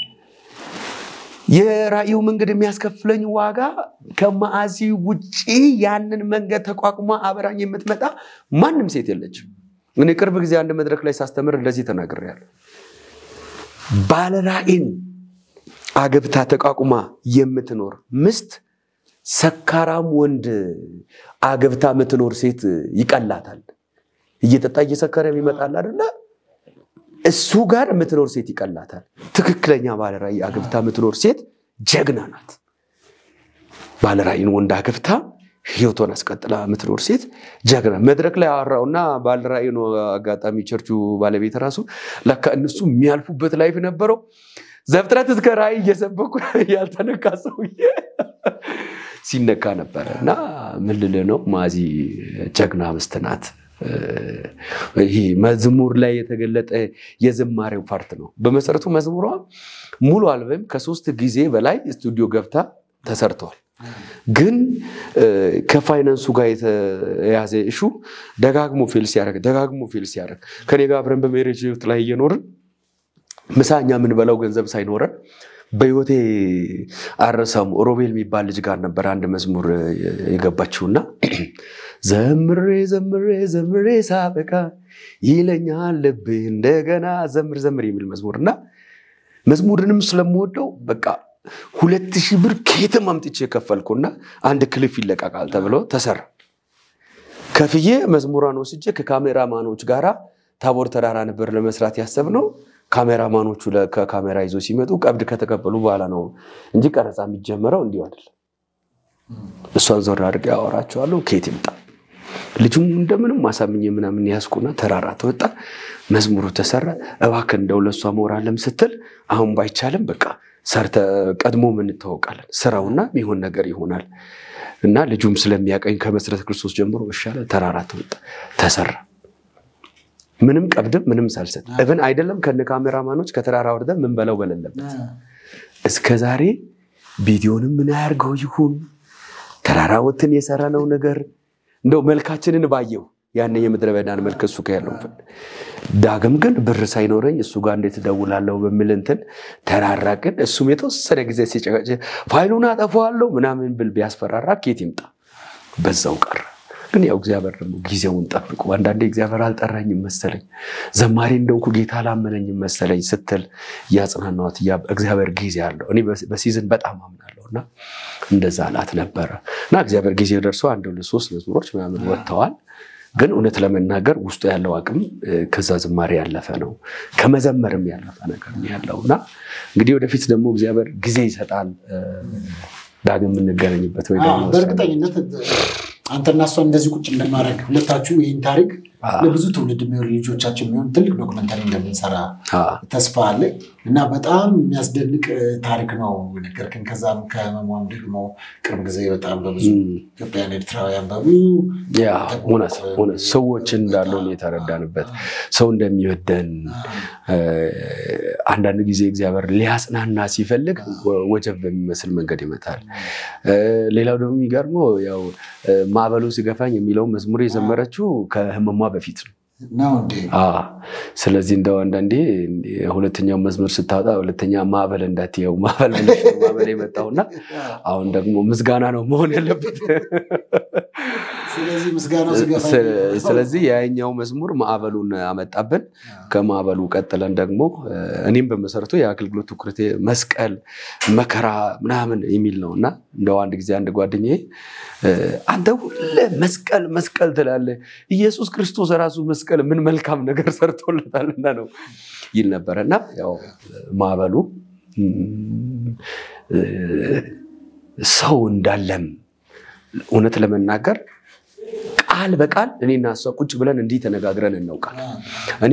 የራዩ መንገድ የሚያስከፍለኝ ዋጋ ከማአዚ ውጪ ያንን መንገድ ተቋቁማ አበራኝ የምትመጣ ማንንም ሴት የለችም እኔ ቅርብ ጊዜ አንድ መድረክ ላይ ሳስተምር እንደዚህ ተናግሬያለሁ ባለራእይን አገብታ ተቋቁማ የምትኖር ምስት ሰካራም ወንድ አገብታ የምትኖር ሴት ይቀላታል እየጠጣ እየሰከረ ይመጣል አይደለ እሱ ጋር የምትኖር ሴት ይቀላታል ትክክለኛ ባለራዕይ አግብታ የምትኖር ሴት ጀግና ናት ባለራዕይን ወንድ አግብታ ህይወቷን አስቀጥላ የምትኖር ሴት ጀግና መድረክ ላይ አወራውና ባለራዕይን አጋጣሚ ቸርቹ ባለቤት ራሱ ለካ እነሱ የሚያልፉበት ላይፍ ነበረው ዘፍጥረት እስከ ራዕይ እየሰበኩ ያልተነካ ሰውዬ ሲነካ ነበርና ምን ልለ ነው ማዚ ጀግና ምስትናት ይሄ መዝሙር ላይ የተገለጠ የዝማሬው ፓርት ነው በመሰረቱ መዝሙሯ ሙሉ አልበም ከ3 ጊዜ በላይ ስቱዲዮ ገብታ ተሰርቷል ግን ከፋይናንሱ ጋር የተያዘ ኢሹ ደጋግሞ ፌልስ ያደርግ ከኔ ጋር አብረን በሜሬጅ ላይ እየኖርን ምሳኛ ምን በላው ገንዘብ ሳይኖረን በህይወቴ አረሳም ሮቤል የሚባል ልጅ ጋር ነበር አንድ መዝሙር የገባችውና ዘምሬ ሳበቃ ይለኛል ልብ እንደገና ዘምር የሚል መዝሙርና መዝሙርንም ስለምወደው በቃ 2000 ብር ከየትም አምጥቼ ከፈልኩና አንድ ክሊፕ ይለቀቃል ተብሎ ተሰራ ከፍዬ መዝሙራን ወስጄ ከካሜራማኖች ጋራ ታቦር ተራራ ነበር ለመስራት ያሰብነው ካሜራማኖቹ ለካሜራ ይዞ ሲመጡ ቀብድ ከተቀበሉ በኋላ ነው እንጂ ቀረጻ የሚጀመረው እንዲው አይደል እሷን ዞር አድርጌ አወራቸዋለሁ ከየት ይምጣ ልጁም እንደምንም ማሳምኜ ምናምን ያስኩና ተራራ ተወጣ መዝሙሩ ተሰራ እባክህ እንደው ለሷ ሞራለም ስትል አሁን ባይቻልም በቃ ሰርተ ቀድሞ ምን ተወቃለን ስራውና የሚሆን ነገር ይሆናል እና ልጁም ስለሚያቀኝ ከመሰረት ክርስቶስ ጀምሮ በሻለ ተራራ ተወጣ ተሰራ ምንም ቀብድም ምንም ሳልሰጥ even አይደለም ከነ ካሜራማኖች ከተራራ ወርደን ምን በለው በለለበት እስከዛሬ ቪዲዮንም ምን ያርገው ይሁን ተራራ ወጥን የሰራነው ነገር እንደው መልካችንን ባየው ያኔ የምድረበዳን መልከሱ ከያለው ዳግም ግን ብር ሳይኖረኝ እሱ ጋር እንዴት ደውላለሁ በሚል እንትን ተራራቅን እሱም የተወሰነ ጊዜ ሲጨቀጨ ፋይሉን አጠፋዋለሁ ምናምን ብል ቢያስፈራራ ከየት ይምጣ በዛው ቀረ ግን ያው እግዚአብሔር ደግሞ ጊዜውን ጠብቆ አንዳንዴ እግዚአብሔር አልጠራኝም መሰለኝ ዘማሪ እንደውኩ ጌታ አላመነኝም መሰለኝ ስትል ያጽናናዋት እግዚአብሔር ጊዜ አለው እኔ በሲዝን በጣም አምናለሁና እንደዛ አላት ነበርና እግዚአብሔር ጊዜ ደርሶ 1-3 መዝሙሮች ምናምን ወጥተዋል ግን እውነት ለመናገር ውስጡ ያለው አቅም ከዛ ዝማሬ ያለፈ ነው ከመዘመርም ያለፈ ነገር ነው ያለውና እንግዲህ ወደፊት ደግሞ እግዚአብሔር ጊዜ ይሰጣል ዳግም እንገናኝበት ወይ ደግሞ በእርግጠኝነት አንተና እሷ እንደዚህ ቁጭ እንደማረግ ሁለታችሁ ይሄን ታሪክ ለብዙ ትውልድ የሚሆን ልጆቻችን የሚሆን ትልቅ ዶክመንታሪ እንደምንሰራ ተስፋ አለ እና በጣም የሚያስደንቅ ታሪክ ነው ነገርክን ከዛም ከመሟም ደግሞ ቅርብ ጊዜ በጣም በብዙ ኢትዮጵያውያን ኤርትራውያን በብዙ ሆነ ሰዎች እንዳለው ነው የተረዳንበት ሰው እንደሚወደን አንዳንድ ጊዜ እግዚአብሔር ሊያጽናና ሲፈልግ ወጀብ በሚመስል መንገድ ይመጣል ሌላው ደግሞ ይገርመው ያው ማበሉ ሲገፋኝ የሚለው መዝሙር የዘመረችው ከህመሟ በፊት ነው እንዴ ስለዚህ እንደው አንዳንዴ ሁለተኛው መዝሙር ስታወጣ ሁለተኛ ማበል እንዳትየው ማበል የመጣውና አሁን ደግሞ ምስጋና ነው መሆን ያለበት ስለዚህ ምስጋናው ሲገፋ ስለዚህ ያኛው መዝሙር ማበሉን አመጣብን ከማበሉ ቀጥለን ደግሞ እኔም በመሰረቱ የአገልግሎት ትኩረቴ መስቀል መከራ ምናምን የሚል ነውና እንደው አንድ ጊዜ አንድ ጓደኛዬ አንተ መስቀል ትላለህ ኢየሱስ ክርስቶስ ራሱ መስቀል ምን መልካም ነገር ሰርቶለታልና ነው ይል ነበርና ያው ማበሉ ሰው እንዳለም እውነት ለመናገር ቃል በቃል እኔና እሷ ቁጭ ብለን እንዲህ ተነጋግረን እናውቃለን እኔ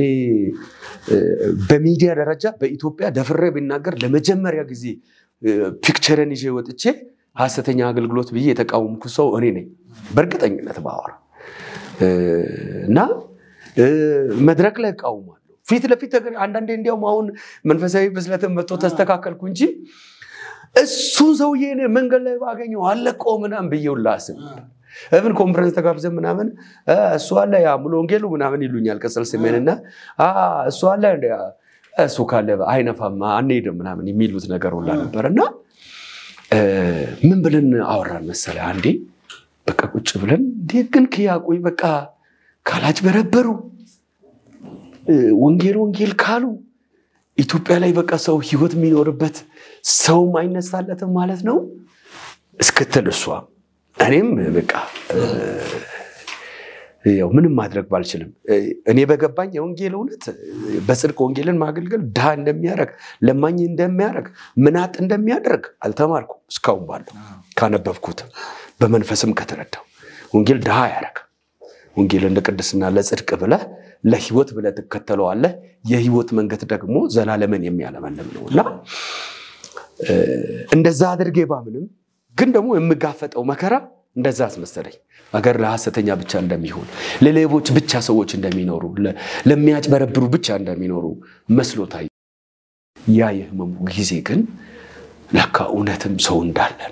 በሚዲያ ደረጃ በኢትዮጵያ ደፍሬ ቢናገር ለመጀመሪያ ጊዜ ፒክቸርን ይዤ ወጥቼ ሐሰተኛ አገልግሎት ብዬ የተቃወምኩ ሰው እኔ ነኝ በእርግጠኝነት ባወራ እና መድረክ ላይ ቃውማለሁ ፊት ለፊት አንዳንዴ እንዲያውም አሁን መንፈሳዊ ብስለትን መጥቶ ተስተካከልኩ እንጂ እሱን ሰውዬ እኔ መንገድ ላይ ባገኘው አለቀው ምናምን ብዬውላስብ even ኮንፈረንስ ተጋብዘን ምናምን እሱ አለ ያ ሙሉ ወንጌሉ ምናምን ይሉኛል ከሰል ሰሜንና እሱ አለ እሱ ካለ አይነፋማ አንሄድም ምናምን የሚሉት ነገር ሁላ ነበርና ምን ብለን አወራን መሰለ አንዴ በቃ ቁጭ ብለን ደግን ከያቆይ በቃ ካላጭ በረበሩ ወንጌል ካሉ ኢትዮጵያ ላይ በቃ ሰው ህይወት የሚኖርበት ሰው ማይነሳለትም ማለት ነው እስከተል እሷ እኔም በቃ ያው ምንም ማድረግ ባልችልም እኔ በገባኝ የወንጌል እውነት በጽድቅ ወንጌልን ማገልገል ድሃ እንደሚያደርግ ለማኝ እንደሚያደርግ ምናጥ እንደሚያደርግ አልተማርኩም እስካሁን ባለው ካነበብኩት በመንፈስም ከተረዳው ወንጌል ድሃ ያደርግ ወንጌል እንደ ቅድስና ለጽድቅ ብለህ ለህይወት ብለህ ተከተለዋለህ የህይወት መንገድ ደግሞ ዘላለምን የሚያለመልም ነውና እንደዛ አድርጌ ባምንም ግን ደግሞ የምጋፈጠው መከራ እንደዛ አስመሰለኝ አገር ለሐሰተኛ ብቻ እንደሚሆን ለሌቦች ብቻ ሰዎች እንደሚኖሩ ለሚያጭበረብሩ ብቻ እንደሚኖሩ መስሎታይ ያ የህመሙ ጊዜ ግን ለካ እውነትም ሰው እንዳለን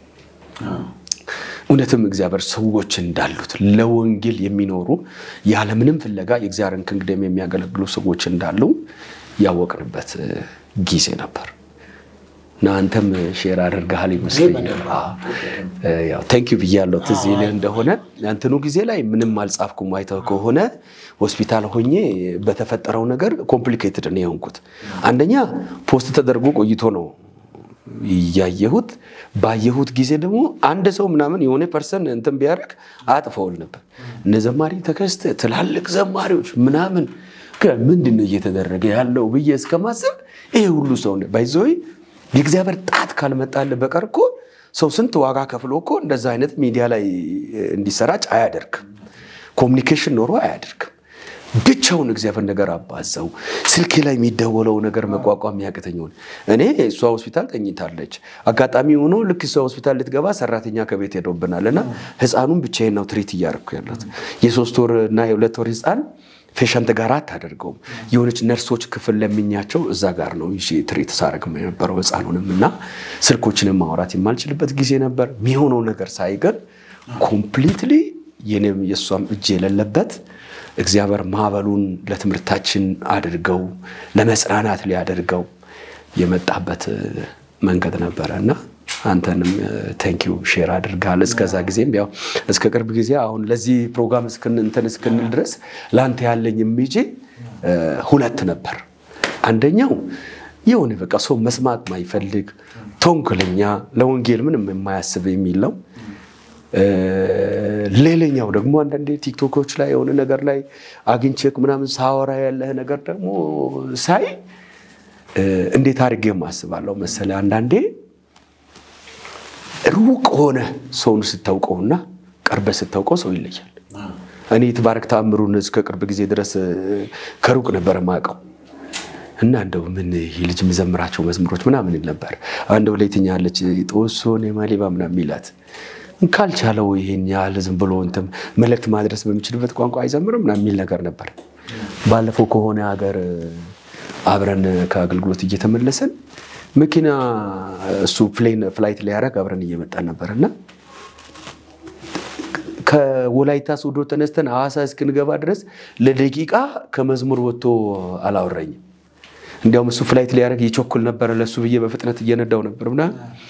እውነትም እግዚአብሔር ሰዎች እንዳሉት ለወንጌል የሚኖሩ ያለምንም ፍለጋ የእግዚአብሔርን ክንግደም የሚያገለግሉ ሰዎች እንዳሉ ያወቅንበት ጊዜ ነበር ናንተም ሼር አድርገሃል ይመስለኛል ያው ታንክ ዩ ብያለሁ ትዝይል እንደሆነ አንተኑ ጊዜ ላይ ምንም አልጻፍኩም አይተው ከሆነ ሆስፒታል ሆኜ በተፈጠረው ነገር ኮምፕሊኬትድ ነው የሆንኩት አንደኛ ፖስት ተደርጎ ቆይቶ ነው ያየሁት ባየሁት ጊዜ ደግሞ አንድ ሰው ምናምን የሆነ ፐርሰን እንትን ቢያረክ አጥፈውል ነበር ነዘማሪ ተከስተ ትላልቅ ዘማሪዎች ምናምን ምንድነው እየተደረገ ያለው ብዬ እስከማስብ ይሄ ሁሉ ሰው ነው ባይዞይ የእግዚአብሔር ጣት ካልመጣለ በቀርኮ ሰው ስንት ዋጋ ከፍሎኮ እንደዛ አይነት ሚዲያ ላይ እንዲሰራጭ አያደርግ ኮሙኒኬሽን ኖሮ አያደርግ ብቻውን እግዚአብሔር ነገር አባዛው ስልክ ላይ የሚደወለው ነገር መቋቋም ያቀተኛው እኔ እሷ ሆስፒታል ተኝታለች አጋጣሚ ሆኖ ልክ እሷ ሆስፒታል ልትገባ ሰራተኛ ከቤት ሄዶብናልና ህፃኑን ብቻዬን ነው ትሪት ያርኩ ያለው የ3 ወር እና የ2 ወር ህፃን ፔሸንት ጋር አታደርገው የሆነች ነርሶች ክፍል ለምኛቸው እዛ ጋር ነው እሺ ትሪት ሳረግ የነበረው ህፃኑንምና ስልኮችንም ማውራት የማልችልበት ጊዜ ነበር የሚሆነው ነገር ሳይገር ኮምፕሊትሊ የኔም የሷም እጅ የሌለበት እግዚአብሔር ማባሉን ለትምርታችን አድርገው ለመስራናት ሊያደርገው የመጣበት መንገድ ነበርና አንተንም ታንክ ዩ ሼር አድርጋል እስከዛ ጊዜም ያው እስከ ቅርብ ጊዜ አሁን ለዚህ ፕሮግራም እስክንል ድረስ ላንተ ያለኝ ምይጂ ሁለት ነበር አንደኛው የሆነ በቃ ሰው መስማት ማይፈልግ ቶንክለኛ ለወንጌል ምንም የማያስብ የሚለው ሌላኛው ደግሞ አንዳንዴ ቲክቶኮች ላይ የሆነ ነገር ላይ አግኝቼክ ምናምን ሳወራ ያለህ ነገር ደግሞ ሳይ እንዴት አድርጌ ማስባለው መሰለ አንዳንዴ ሩቅ ሆነ ሰውን ስታውቀውና ቀርበ ስታውቀው ሰው ይለያል እኔ ተባረክ ታምሩን እስከ ቅርብ ጊዜ ድረስ ከሩቅ ነበር ማቀው እና እንደው ምን ይልጅ መዘምራቸው መዝሙሮች ምናምን ነበር አንደው ለይተኛለች ጦሶን የማሊባ ምናምን ሚላት ካልቻለው ይሄን ያህል ዝም ብሎ እንተም መልእክት ማድረስ በሚችልበት ቋንቋ አይዘምርም ምናምን ሚል ነገር ነበር ባለፈው ከሆነ ሀገር አብረን ከአገልግሎት እየተመለሰን መኪና እሱ ፍላይት ላይ ያረጋ አብረን እየመጣን ነበርና ከወላይታ ሶዶ ተነስተን አዋሳ እስክንገባ ድረስ ለደቂቃ ከመዝሙር ወጥቶ አላወራኝ እንዲያውም እሱ ፍላይት ላይ ያረጋ ይቸኩል ነበር ለሱ ብዬ በፍጥነት እየነዳው ነበርና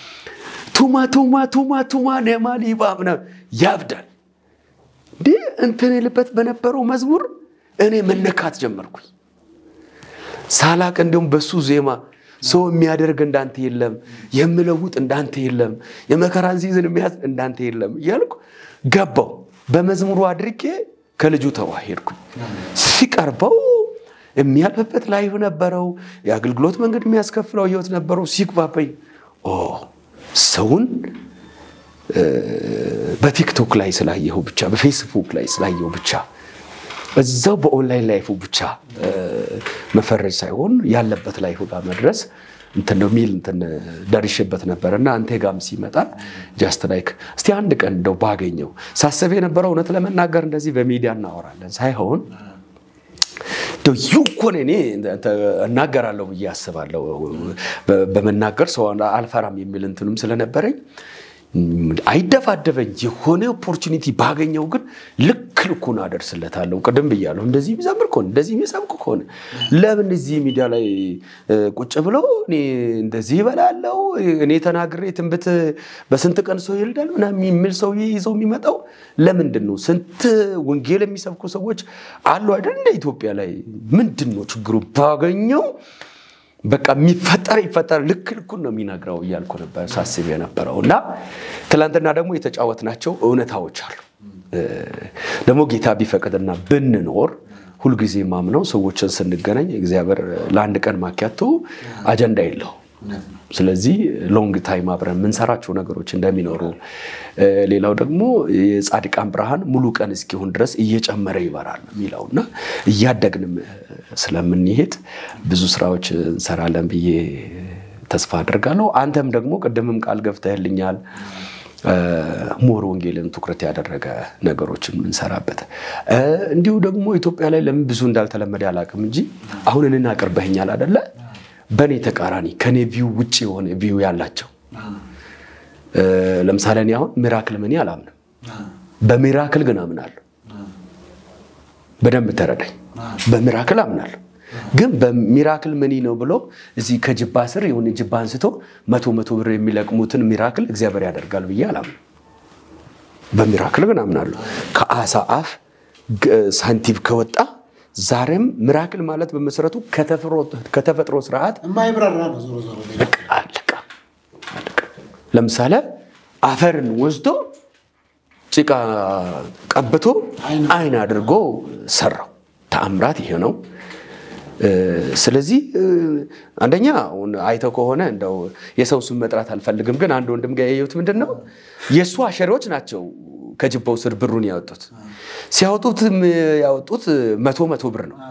ቱማ ነማሊባ ምናምን ያብዳል ዲ እንትን ልበት በነበረው መዝሙር እኔ መነካት ጀመርኩኝ ሳላቅ እንደውም በሱ ዜማ ሰው የሚያደርግ እንዳንተ የለም የምለውጥ እንዳንተ የለም የመከራን ሲዝን የሚያዝ እንዳንተ የለም ይልኩ ገባው በመዝሙሩ አድርጌ ከልጁ ተዋሄድኩ ሲቀርበው የሚያልፈበት ላይ ነበረው የአገልግሎት መንገድ የሚያስከፍለው ህይወት ነበረው ሲግባባይ ሰውን በቲክቶክ ላይ ስላየው ብቻ በፌስቡክ ላይ ስላየው ብቻ እዛው በኦንላይን ላይፉ ብቻ መፈረጅ ሳይሆን ያለበት ላይፉ ጋር መድረስ እንትን ነው ሚል እንትን ዳርሽበት ነበርና አንተ ጋም ሲመጣ ጀስት ላይክ እስቲ አንድ ቀን እንደው ባገኘው ሳሰበ የነበረው እውነት ለመናገር እንደዚህ በሚዲያ እናወራለን ሳይሆን ዶ ዩኮኔ እናገራለሁ በያስባለሁ በመናገር ሰው አልፈራም የሚል እንትንም ስለነበረኝ አይደፋደበኝ የሆነ ኦፖርቹኒቲ ባገኘው ግን ልክልኩን አደርስለታለሁ ቀደም ብያለሁ እንደዚህ ቢዘምር ኮን እንደዚህ የሚሰብኩ ኮን ለምን እዚህ ሚዲያ ላይ ቁጭ ብለው እኔ እንደዚህ ይበላለው እኔ ተናግሬ ትንብት በስንት ቀን ሰው ይልዳል እና የሚል ሰው ይዘው የሚመጣው ለምንድነው ስንት ወንጌል የሚሰብኩ ሰዎች አሉ አይደል እንደ ኢትዮጵያ ላይ ምንድነው ችግሩ ባገኘው በቃ የሚፈጠር ልክልኩን ነው የሚናገረው ይያልኩ ነበር ሳስብ የነበረውና ትላንትና ደግሞ የተጫወትናቸው እውነታዎች አሉ ደግሞ ጌታ ቢፈቅድና ብንኖር ሁሉ ጊዜ ማምነው ሰዎችን ስንገናኝ እግዚአብሔር ለአንድ ቀን ማኪያቶ አጀንዳ የለው ስለዚህ ሎንግ ታይም አብረን ምንሰራቸው ነገሮች እንደሚኖሩ ሌላው ደግሞ የጻድቃን ብርሃን ሙሉ ቀን እስኪሆን ድረስ እየጨመረ ይበራል ሚላውና እያደግንም ስለምንሄድ ብዙ ስራዎች እንሰራለን ብዬ ተስፋ አድርጋለሁ አንተም ደግሞ ቀደምም ቃል ገብተህልኛል ሞር ወንጌልን ትኩረት ያደረገ ነገሮችን እንሰራበት እንዲሁ ደግሞ ኢትዮጵያ ላይ ለምን ብዙ እንዳልተለመደ ያላቅም እንጂ አሁን እናቀርበኛል አይደለ በኔ ተቃራኒ ከኔ ቪው ውጪ የሆነ ቪው ያላቸው ለምሳሌ እኔ አሁን ሚራክል ምን ያላምንም በሚራክል ግን አምናለሁ በደንብ ተረዳኝ በሚራክል አምናለሁ ግን በሚራክል ምን ነው ብሎ እዚህ ከጅባ ስር የሆነ ጅባ አንስቶ 100 ብር የሚለቅሙትን ሚራክል እግዚአብሔር ያደርጋል ብዬ አላምንም በሚራክል ግን አምናለሁ ከአሳ አፍ ሳንቲም ከወጣ ዛሬም ሚራክል ማለት በመሰረቱ ከተፈጥሮ ስርዓት የማይብራራ ነው ዞሮ ዞሮ አለቃ ለምሳሌ አፈርን ወስዶ ጭቃ ቀብቶ አይን አድርጎ ሰራው ተአምራት ይሄ ነው ስለዚህ አንደኛ አይተው ከሆነ እንደው የሰው ስም መጥራት አልፈልግም ግን አንድ ወንድም ጋር ያየሁት ምንድነው የሱ አሸሪዎች ናቸው ከጅባው ስር ብሩን ያወጡት ሲያወጡት 100 ብር ነው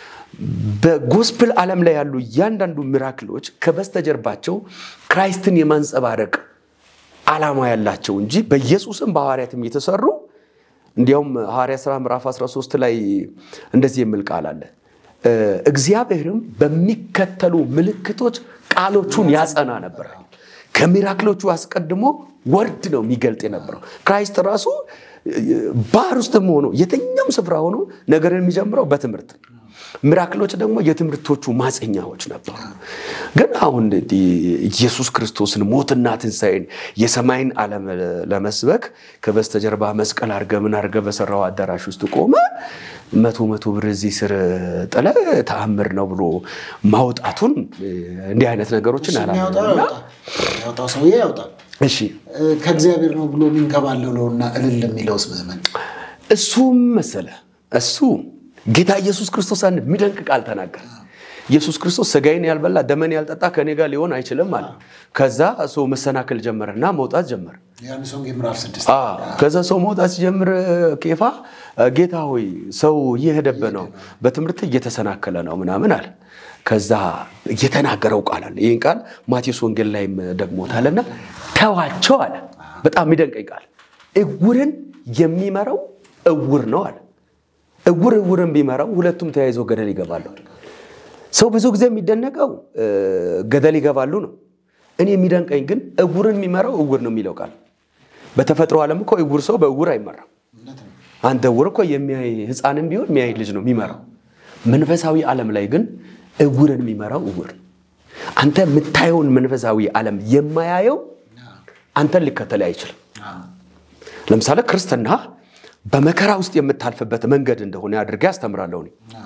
በጎስፔል ዓለም ላይ ያሉ ያንዳንዱ ሚራክሎች ከበስተጀርባቸው ክራይስትን የማንጸባረቅ ዓላማ ያላቸው እንጂ በኢየሱስም በሐዋርያትም የተሰሩ እንዲያውም ሐዋርያ ሥራ ምዕራፍ 13 ላይ እንደዚህ የሚል ቃል አለ እግዚአብሔርም በሚከተሉ ምልክቶች ቃሎቹን ያጸና ነበር ከሚራክሎቹ አስቀድሞ ወርድ ነው የሚገልጥ የነበረው ክራይስት ራሱ ባህር ውስጥ ሆኖ የትኛውም ስፍራ ሆኖ ነገርን የሚጀምረው በትምህርት ሚራክሎች ደግሞ የትምህርቶቹ ማጽኛዎች ነበሩ ግን አሁን ኢየሱስ ክርስቶስን ሞትና ትንሣኤን የሰማይን ዓለም ለመስበክ ከበስተጀርባ መስቀል አርገምን አርገ በሰራው አዳራሽ ውስጥ ቆመ 100 ብር እዚህ ስር ጥለ ተአምር ነው ብሎ ማውጣቱን እንዲህ አይነት ነገሮችን አላማውጣ ያውጣው ሰውዬ ያውጣል እሺ ከእግዚአብሔር ነው ብሎ ምንከባለለውና እልል የሚለውስ ምዕመን እሱም መሰለ እሱ ጌታ ኢየሱስ ክርስቶስ አንድ ሚደንቅ ቃል ተናገረ ኢየሱስ ክርስቶስ ስጋዬን ያልበላ ደመን ያልጠጣ ከኔ ጋር ሊሆን አይችልም ማለት ከዛ ሰው መሰናከል ጀመረና መውጣት ጀመረ ዮሐንስ ወንጌል ምዕራፍ 6 ከዛ ሰው መውጣት ሲጀምር ኬፋ ጌታ ሆይ ሰው እየሄደበ ነው በትምህርት እየተሰናከለ ነው ምናምን አለ ከዛ እየተናገረው ቃል አለ ይሄን ቃል ማቴዎስ ወንጌል ላይ ደግሞታልና ተዋቸው አለ በጣም የሚደንቀኝ ቃል እውርን የሚመራው እውር ነው አለ እውርን ቢመራው ሁለቱም ተያይዘው ገደል ይገባሉ ሰው ብዙ ጊዜ የሚደነቀው ገደል ይገባሉ ነው እኔ የሚደንቀኝ ግን እውርን የሚመራው እውር ነው የሚለው ቃል በተፈጥሮ ዓለም እኮ እውር ሰው በእውር አይመራም አንተ እውር እኮ የሚያይ ህፃንም ቢሆን የሚያይ ልጅ ነው የሚመራው መንፈሳዊ ዓለም ላይ ግን እውርን የሚመራው እውር አንተ የምታየውን መንፈሳዊ ዓለም የማያየው አንተን ሊከተል አይችልም ለምሳሌ ክርስትና በመከራ ውስጥ የምታልፍበት መንገድ እንደሆነ አድርጌ አስተምራለሁ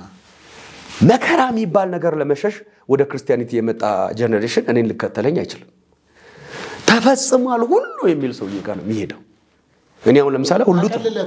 መከራ የሚባል ነገር ለመሸሽ ወደ ክርስቲያኒቲ የመጣ ጄነሬሽን እኔን ሊከተለኝ አይችልም ተፈጽሟል ሁሉ የሚል ሰው ጋር ነው የሚሄደው እኔ አሁን ለምሳሌ ሁሉ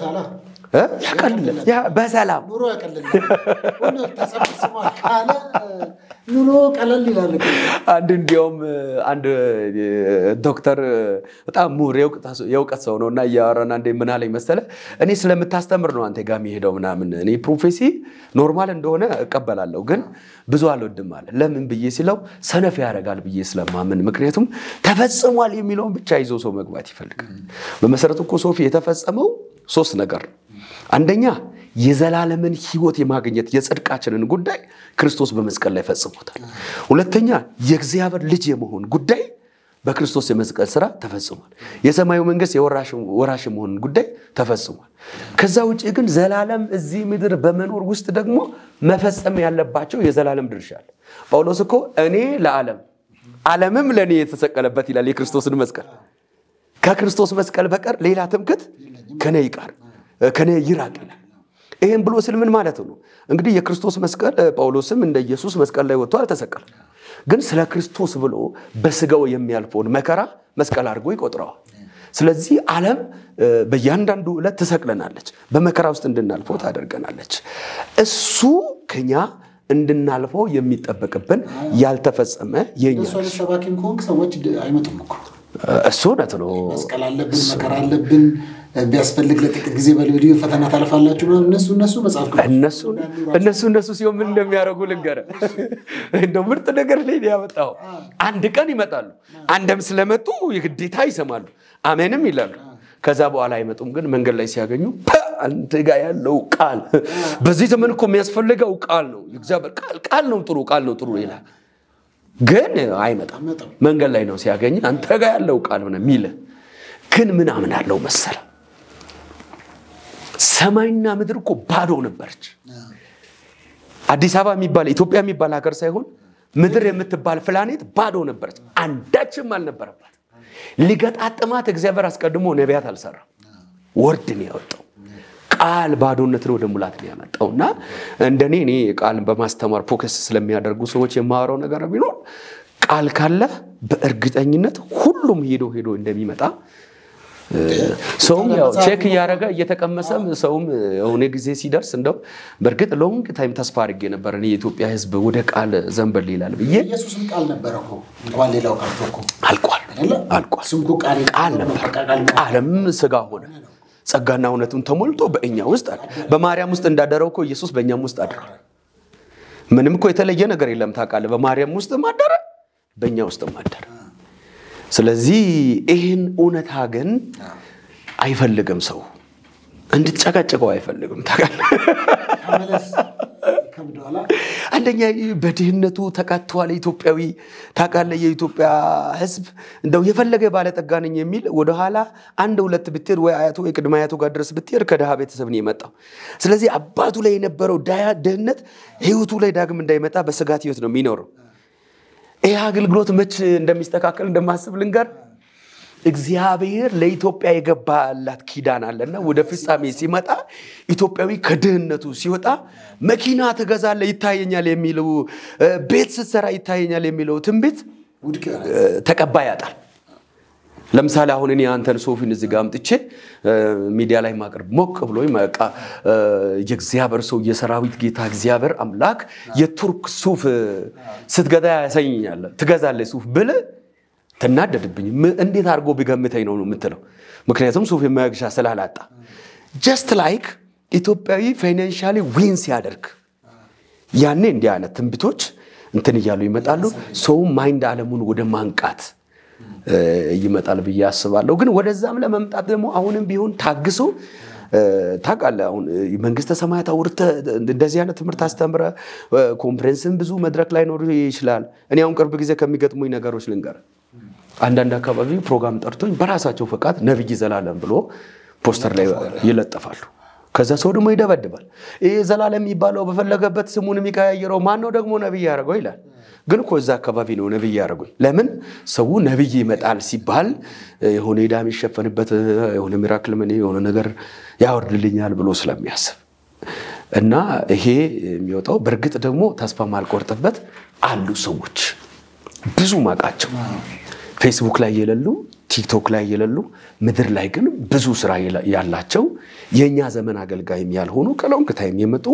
ያቀልል ያ በሰላም ኑሮ ያቀልል ሁሉ ተሰብስቧል ካለ ኑሮ ቀለል ይላል አንድ እንዲያውም አንድ ዶክተር በጣም ሙር የውቀት ሰው ነውና ያወራና እንደ ምን አለኝ መሰለ እኔ ስለምታስተምር ነው አንተ ጋር የሚሄደው ምናምን እኔ ፕሮፌሲ ኖርማል እንደሆነ እቀበላለሁ ግን ብዙ አልወድም አለ ለምን ብዬ ሲለው ሰነፍ ያረጋል ብዬ ስለማምን ምክንያቱም ተፈጽሟል የሚለውን ብቻ ይዞ ሰው መግባት ይፈልጋል በመሰረቱ እኮ ሶፊ የተፈጸመው 3 ነገር አንደኛ የዘላለምን ህይወት የማግኘት የጽድቃችንን ጉዳይ ክርስቶስ በመስቀል ላይ ፈጽሞታል ሁለተኛ የእግዚአብሔር ልጅ የመሆን ጉዳይ በክርስቶስ የመስቀል ሥራ ተፈጽሟል የሰማዩ መንግስት የወራሽ መሆን ጉዳይ ተፈጽሟል ከዛ ውጪ ግን ዘላለም እዚህ ምድር በመኖር ውስጥ ደግሞ መፈጸም ያለባቸው የዘላለም ድርሻ አለ ጳውሎስ እኮ እኔ ለዓለም ዓለምም ለኔ የተሰቀለበት ይላል የክርስቶስን መስቀል ከክርስቶስ መስቀል በቀር ሌላ ትምክህት ከኔ ይቃር ከኔ ይራቅ ይሄን ብሎ ስል ምን ማለት ነው እንግዲህ የክርስቶስ መስቀል ጳውሎስም እንደ ኢየሱስ መስቀል ላይ ወጥቶ አልተሰቀለም ግን ስለ ክርስቶስ ብሎ በስጋው የሚያልፈውን መከራ መስቀል አድርጎ ይቆጥረዋል ስለዚህ ዓለም በእያንዳንዱ ዕለት ተሰቅለናለች በመከራ ውስጥ እንድናልፈው ታደርገናለች እሱ ከኛ እንድናልፈው የሚጠበቅብን ያልተፈጸመ የኛ እሱ ሰባኪም ኮንክ ሰዎች አይመጡም እኮ እሱ ነው መስቀል አለብን መከራ አለብን ቢያስፈልግ ለጥቂት ጊዜ በልዩ ፈተና ታልፋላችሁ እነሱ መጻፍ እነሱ ሲሆን ምን እንደሚያደርጉ ልንገር እንደው ምርጥ ነገር ላይ ያመጣው አንድ ቀን ይመጣሉ አንደም ስለመጡ የግዴታ ይሰማሉ አሜንም ይላሉ ከዛ በኋላ አይመጡም ግን መንገድ ላይ ሲያገኙ አንተ ጋር ያለው ቃል በዚህ ዘመን እኮ የሚያስፈልገው ቃል ነው እግዚአብሔር ቃል ነው ጥሩ ይላል ግን አይመጣም መንገድ ላይ ነው ሲያገኝ አንተ ጋር ያለው ቃል ነው የሚል ግን ምን አምናለው መሰለ ሰማይና ምድር እኮ ባዶ ነበርች አዲስ አበባ የሚባል ኢትዮጵያ የሚባል ሀገር ሳይሆን ምድር የምትባል ፕላኔት ባዶ ነበርች አንዳችም አልነበረባት ሊገጣጥማት እግዚአብሔር አስቀድሞ ነቢያት አልሰራም ወርድን ያወጣው ቃል ባዶነትን ወደ ሙላት ነው ያመጣውና እንደኔ እኔ ቃልን በማስተማር ፎከስ ስለሚያደርጉ ሰዎች የማወራው ነገር ቢኖር ቃል ካለ በእርግጠኝነት ሁሉም ሄዶ እንደሚመጣ ሰውም ያው ቼክ ያረጋ እየተቀመሰም ሰውም የሆነ ጊዜ ሲደርስ እንደው በርግጥ ሎንግ ታይም ተስፋ አድርጌ ነበር እኔ የኢትዮጵያ ህዝብ ወደ ቃል ዘንበል ይላል ብዬ ኢየሱስም ቃል ነበረኮ እንኳን ሌላው ቀርቶኮ አልቋል ስምኩ ቃል ነበር ቃልም ስጋ ሆነ ጸጋና እውነቱን ተሞልቶ በእኛ ውስጥ አለ በማርያም ውስጥ እንዳደረው እኮ ኢየሱስ በእኛም ውስጥ አደረ ምንም እኮ የተለየ ነገር የለም ታውቃለህ በማርያም ውስጥ ማደረ በእኛ ውስጥ ማደረ ስለዚህ ይሄን እውነታ ግን አይፈልግም ሰው እንድትጨቃጨቀው አይፈልግም ታውቃለህ አንደኛ በድህነቱ ተቃጥቷል ኢትዮጵያዊ ታውቃለህ የኢትዮጵያ ህዝብ እንደው የፈለገ ባለ ጠጋነኝ የሚል ወደ ኋላ አንድ ሁለት ብትር ወይ አያቱ ወይ ቅድመ አያቱ ጋር ድረስ ብትር ከደሃ ቤተሰብ ነው የመጣው ስለዚህ አባቱ ላይ የነበረው ድህነት ህይወቱ ላይ ዳግም እንዳይመጣ በስጋት ህይወት ነው የሚኖረው ይሄ አገልግሎት መች እንደሚስተካከል እንደማስብ ልንገር እግዚአብሔር ለኢትዮጵያ የገባላት ኪዳን አለና ወደ ፍጻሜ ሲመጣ ኢትዮጵያዊ ከድህነቱ ሲወጣ መኪና ተገዛለ ይታየኛል የሚለው ቤት ስትሰራ ይታየኛል የሚለው ትንቢት ተቀባይ ያጣል ለምሳሌ አሁን እኔ አንተን ሶፊን እዚህ ጋር አምጥቼ ሚዲያ ላይ ማቅረብ ሞቅ ብሎኝ ማቃ የእግዚአብሔር ሰው የሰራዊት ጌታ እግዚአብሔር አምላክ የቱርክ ሱፍ ስትገዛ ያሳየኛል ትገዛለህ ሱፍ ብለ ተናደድብኝ እንዴት አርጎ ቢገምተኝ ነው የምትለው ምክንያቱም ሱፍ የማያግሻ ስላላጣ just like ኢትዮጵያዊ ፋይናንሻሊ ዊን ሲያደርግ ያኔ እንዲህ አይነት ትንቢቶች እንትን ይያሉ ይመጣሉ ሰው ማይንድ ዓለሙን ወደ ማንቃት ይመጣል ብዬ አስባለሁ ግን ወደዛም ለመምጣት ደግሞ አሁንም ቢሆን ታግሶ ታውቃለህ አሁን መንግስተ ሰማያት አውርተ እንደዚህ አይነት ትምህርት አስተምረ ኮንፈረንስን ብዙ መድረክ ላይ ኖር ይችላል እኔ አሁን ቅርብ ጊዜ ከሚገጥሙኝ ነገሮች ልንገር አንዳንድ አካባቢ ፕሮግራም ጠርቶኝ በራሳቸው ፈቃድ ነብይ ዘላለም ብሎ ፖስተር ላይ ይለጠፋሉ ከዛ ሰው ደግሞ ይደበድባል ይሄ ዘላለም ይባለው በፈለገበት ስሙን የሚቀያየረው ማን ነው ደግሞ ነብይ ያደርገው ይላል ግን እኮ እዛ አካባቢ ነው ነብይ ያደርገው ለምን ሰው ነብይ ይመጣል ሲባል የሆነ ዳም ይሸፈንበት የሆነ ሚራክል ምን የሆነ ነገር ያወርድልኛል ብሎ ስለሚያስብ እና ይሄ የሚወጣው በርግጥ ደግሞ ተስፋ ማልቆርጥበት አሉ ሰዎች ብዙ ማቃቸው ፌስቡክ ላይ የለሉ ቲክቶክ ላይ የለሉ ምድር ላይ ግን ብዙ ስራ ያላቸው የኛ ዘመን አገልጋይም ያልሆኑ ከሎንግ ታይም የመጡ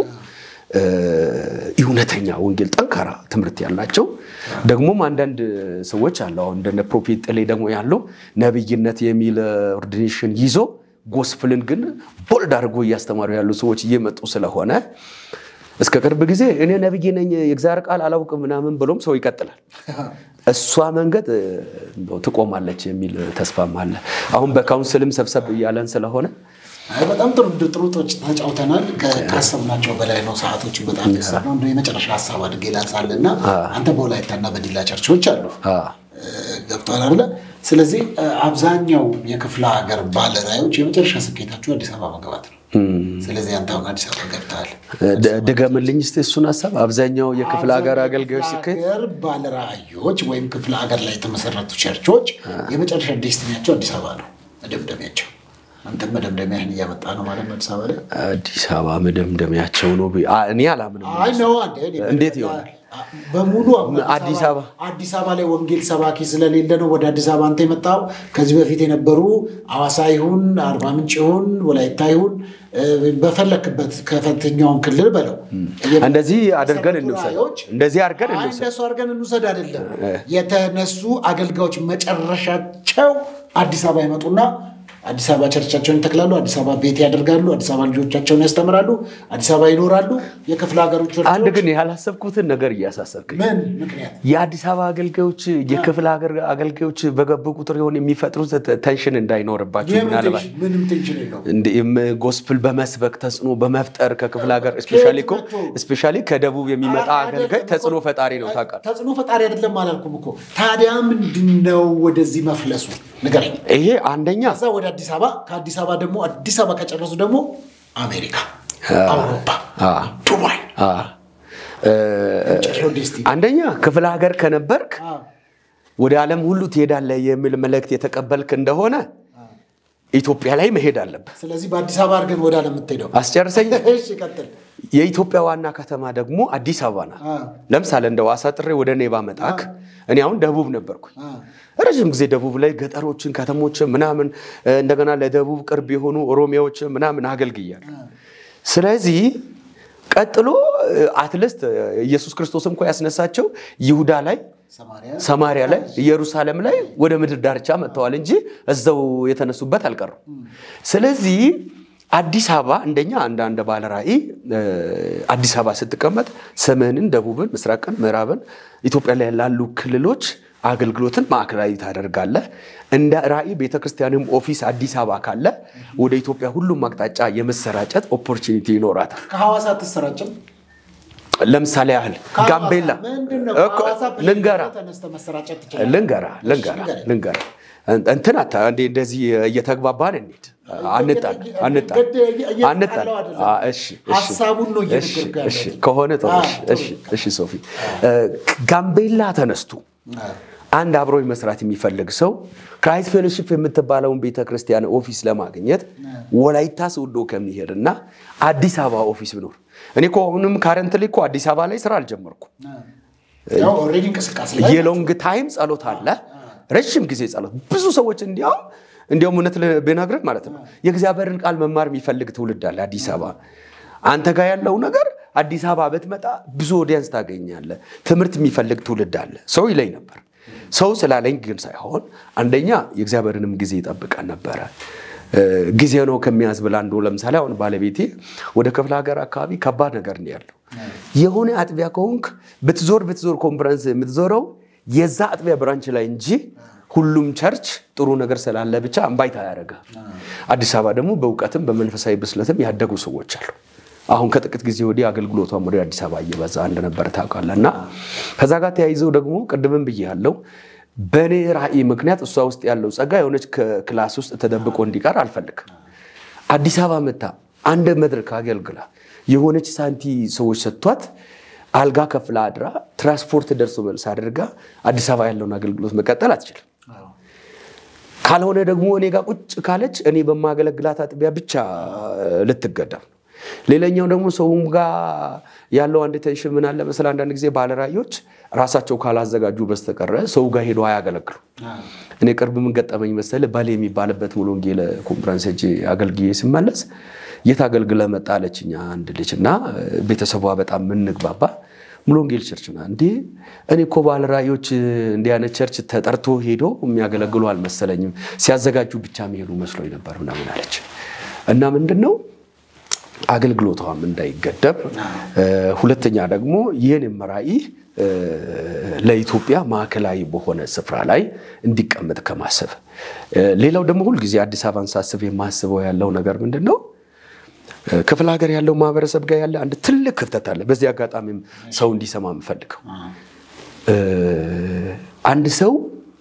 እውነተኛ ወንጌል ጠንካራ ትምርት ያላቸው ደግሞ አንዳንድ ሰዎች አለው እንደነ ፕሮፌት ጥሌ ደግሞ ያለው ነብይነት የሚል ኦርዲኔሽን ይዞ ጎስፕልን ግን ቦልድ አድርጎ ያስተማሩ ያሉ ሰዎች እየመጡ ስለሆነ እስከ ቅርብ ጊዜ እኔ ነብይ ነኝ የእግዚአብሔር ቃል አላውቅም ምናምን ብሎም ሰው ይቀጥላል እሷ መንገድ ትቆማለች የሚል ተስፋም አለ አሁን በካውንስልም ሰብሰብ ያለን ስለሆነ በጣም ጥሩ ተጫውተናል ከታሰብናቸው በላይ ነው ሰዓቶቹ በጣም ተሰማው እንደ የመጨረሻ ሐሳብ አድርጌ ላንሳልና አንተ በወላይታና በዲላ ቸርቾች አሉ ገብቷል አይደል ስለዚህ አብዛኛው የክፍለ ሀገር ባለራዮች የመጨረሻ ስኬታቸው አዲስ አበባ መግባት ነው ስለዚህ አንተ አሁን አዲስ አበባ ገብታል ደገምልኝ እስቲ እሱን ሐሳብ አብዛኛው የክፍለ ሀገር አገልጋዮች ስኬት ባለራዮች ወይም ክፍለ ሀገር ላይ የተመሰረቱ ቸርቾች የመጨረሻ ዴስቲኒያቸው አዲስ አበባ ነው መደምደሚያቸው አንተ መደምደሚያህን እያመጣ ነው ማለት ነው አዲስ አበባ መደምደሚያቸው ነው እኔ አላምንም አይ ነው እንዴት ይሆናል በሙሉ አዲስ አበባ ላይ ወንጌል ሰባኪ ስለሌለ ነው ወደ አዲስ አበባ አንተ የመጣው ከዚህ በፊት የነበሩ አዋሳ ይሁን አርባ ምንጭ ይሁን ወላይታ ይሁን በፈለክበት ከፈተኛውን ክልል በለው እንደዚህ አድርገን እንውሰድ አይደለም የተነሱ አገልጋዮች መጨረሻቸው አዲስ አበባ ይመጡና አዲስ አበባ ቸርቻቸውን ተክላሉ አዲስ አበባ ቤት ያደርጋሉ አዲስ አበባ ልጆቻቸውን ያስተምራሉ አዲስ አበባ ይኖራሉ የክፍለ ሀገሮች አንድ ግን ያላሰብኩትን ነገር ያሳሰብከኝ ምን ምክንያት የአዲስ አበባ አገልጋዮች የክፍለ ሀገር አገልጋዮች በገቡ ቁጥር ይሆን የሚፈጥሩት ቴንሽን እንዳይኖርባቸው ምናልባት ምንም ቴንሽን የለውም እንደ ጎስፕል በመስበክ ተጽኖ በመፍጠር ከክፍለ ሀገር ስፔሻሊ ከደቡብ የሚመጣ አገልጋይ ተጽኖ ፈጣሪ ነው ታውቃለህ ተጽኖ ፈጣሪ አይደለም አላልኩም እኮ ታዲያ ምንድነው ወደዚህ መፍለሱ ንገረኝ ይሄ አንደኛ ወደ አዲስ አበባ ከአዲስ አበባ ደግሞ አዲስ አበባ ከጨረሱ ደግሞ አሜሪካ አውሮፓ ዱባይ አንደኛ ክፍለ ሀገር ከነበርክ ወደ ዓለም ሁሉ ትሄዳለህ የሚል መልእክት የተቀበልክ እንደሆነ ኢትዮጵያ ላይ መሄድ አለበት ስለዚህ በአዲስ አበባ አርገን ወደ ዓለም ተሄደው አስጨርሰኝ እሺ ቀጥል የኢትዮጵያ ዋና ከተማ ደግሞ አዲስ አበባ ናት ለምሳሌ እንደ ዋሳ ጥሬ ወደ ኔባ መጣክ እኔ አሁን ደቡብ ነበርኩ ረጅም ጊዜ ደቡብ ላይ ገጠሮችን ከተሞችን ምናምን እንደገና ለደቡብ ቅርብ የሆኑ ኦሮሚያዎች ምናምን አገልግያለሁ ስለዚህ ቀጥሎ አትሊስት ኢየሱስ ክርስቶስም እኮ ያስነሳቸው ይሁዳ ላይ ሰማሪያ ላይ ኢየሩሳሌም ላይ ወደ ምድር ዳርቻ መጥተዋል እንጂ እዛው የተነሱበት አልቀሩ ስለዚህ አዲስ አበባ እንደኛ አንድ ባለራኢ አዲስ አበባ ስትቀመጥ ሰሜንን ደቡብን ምስራቅን ምዕራብን ኢትዮጵያ ላይ ያሉ ክልሎች አገልግሎትን ማዕከላዊ ታደርጋለህ እንደ ራኢ ቤተክርስቲያንም ኦፊስ አዲስ አበባ ካለ ወደ ኢትዮጵያ ሁሉም አቅጣጫ የመሰራጨት ኦፖርቹኒቲ ይኖራታል ከሐዋሳ ተሰራጨም ለምሳሌ ያህል ጋምቤላ ልንገራ እንትና እንደዚህ እየተግባባን እንዴ አንጣ እሺ ሐሳቡን ነው እየነገርኩህ እሺ ከሆነ እሺ ሶፊ ጋምቤላ ተነስቶ አንድ አብሮኝ መስራት የሚፈልግ ሰው ክራይስት ፌሎሺፕ የምትባለውን ቤተክርስቲያን ኦፊስ ለማግኘት ወላይታ ሶዶ ከሚሄድና አዲስ አበባ ኦፊስ ቢኖር እኔ ኮሁንም ካረንትሊ ኮ አዲስ አበባ ላይ ስራ አልጀመርኩ ያው ኦሬዲ እንቅስቃሴ ላይ የሎንግ ታይም ጸሎት አለ ረጅም ጊዜ ጸሎት ብዙ ሰዎች እንዲያውም እውነት በነገር ማለት ነው የእግዚአብሔርን ቃል መማር የሚፈልግ ትውልድ አለ አዲስ አበባ አንተ ጋር ያለው ነገር አዲስ አበባ በትመጣ ብዙ ኦዲየንስ ታገኛለህ ትምርት የሚፈልግ ትውልድ አለ ሰው ይለኝ ነበር ሰው ስላለኝ ግን ሳይሆን አንደኛ የእግዚአብሔርንም ጊዜ ይጠብቃል ነበር ጊዜ ነው ከሚያዝብል አንዱ ለምሳሌ አሁን ባለቤቴ ወደ ክፍለ ሀገር አካባቢ ከባድ ነገር ነው ያለው የሆነ አጥቢያ ከሆንክ ብትዞር ኮንፈረንስ የምትዞረው የዛ አጥቢያ ብራንች ላይ እንጂ ሁሉም ቸርች ጥሩ ነገር ስላለ ብቻ አምባይታ ያረጋ አዲስ አበባ ደግሞ በእውቀትም በመንፈሳዊ ብስለትም ያደጉ ሰዎች አሉ አሁን ከጥቂት ጊዜ ወዲህ አገልግሎቷ ወደ አዲስ አበባ እየበዛ እንደነበር ታውቃለና ከዛ ጋር ተያይዘው ደግሞ ቀድመም ብያለሁ በኔ ራእይ ምክንያት እሷ ውስጥ ያለው ጸጋ የሆነች ክላስ ውስጥ ተደብቆ እንዲቀር አልፈልግም አዲስ አበባ መጣ አንድ መድረክ አገልግላ የሆነች ሳንቲ ሰዎች ሰጥቷት አልጋ ከፍላ አድራ ትራንስፖርት ደርሶ መልስ አድርጋ አዲስ አበባ ያለውን አገልግሎት መቀጠል አትችልም ካልሆነ ደግሞ እኔ ጋር ቁጭ ካለች እኔ በማገለግላት አጥቢያ ብቻ ልትገደም ሌላኛው ደግሞ ሰውም ጋር ያለው አንድ ቴንሽን ምን አለ መሰለ አንዳንድ ጊዜ ባለራዮች ራሳቸው ካላዘጋጁ በስተቀር ሰው ጋር ሄዶ አያገለግሉ እኔ ቅርብ ምን ገጠመኝ መሰለ ባሌ የሚባልበት ሙሉ ወንጌል ኮንፈረንስ እጂ አገልግዬ ሲመለስ የታገልግለ መጣለችኛ አንድ ልጅና ቤተሰቧ በጣም ምን ንግባባ ሙሉ ወንጌል ቸርችና እንዴ እኔ እኮ ባለራዮች እንዲያነ ቸርች ተጠርቶ ሄዶ የሚያገለግሉ አልመሰለኝም ሲያዘጋጁ ብቻ የሚሄዱ መስሎኝ ነበር ምናምን አለች እና ምንድነው አገልግሎቷም እንዳይገደብ ሁለተኛ ደግሞ ይሄን መራኢ ለኢትዮጵያ ማዕከላዊ በሆነ ስፍራ ላይ እንዲቀመጥ ከማሰብ ሌላው ደግሞ ሁሉ ጊዜ አዲስ አበባን ሳስብ የማስበው ያለው ነገር ምንድነው ክፍለ ሀገር ያለው ማህበረሰብ ጋር ያለ አንድ ትልቅ ክፍተት አለ በዚህ አጋጣሚም ሰው እንዲሰማ የምፈልገው አንድ ሰው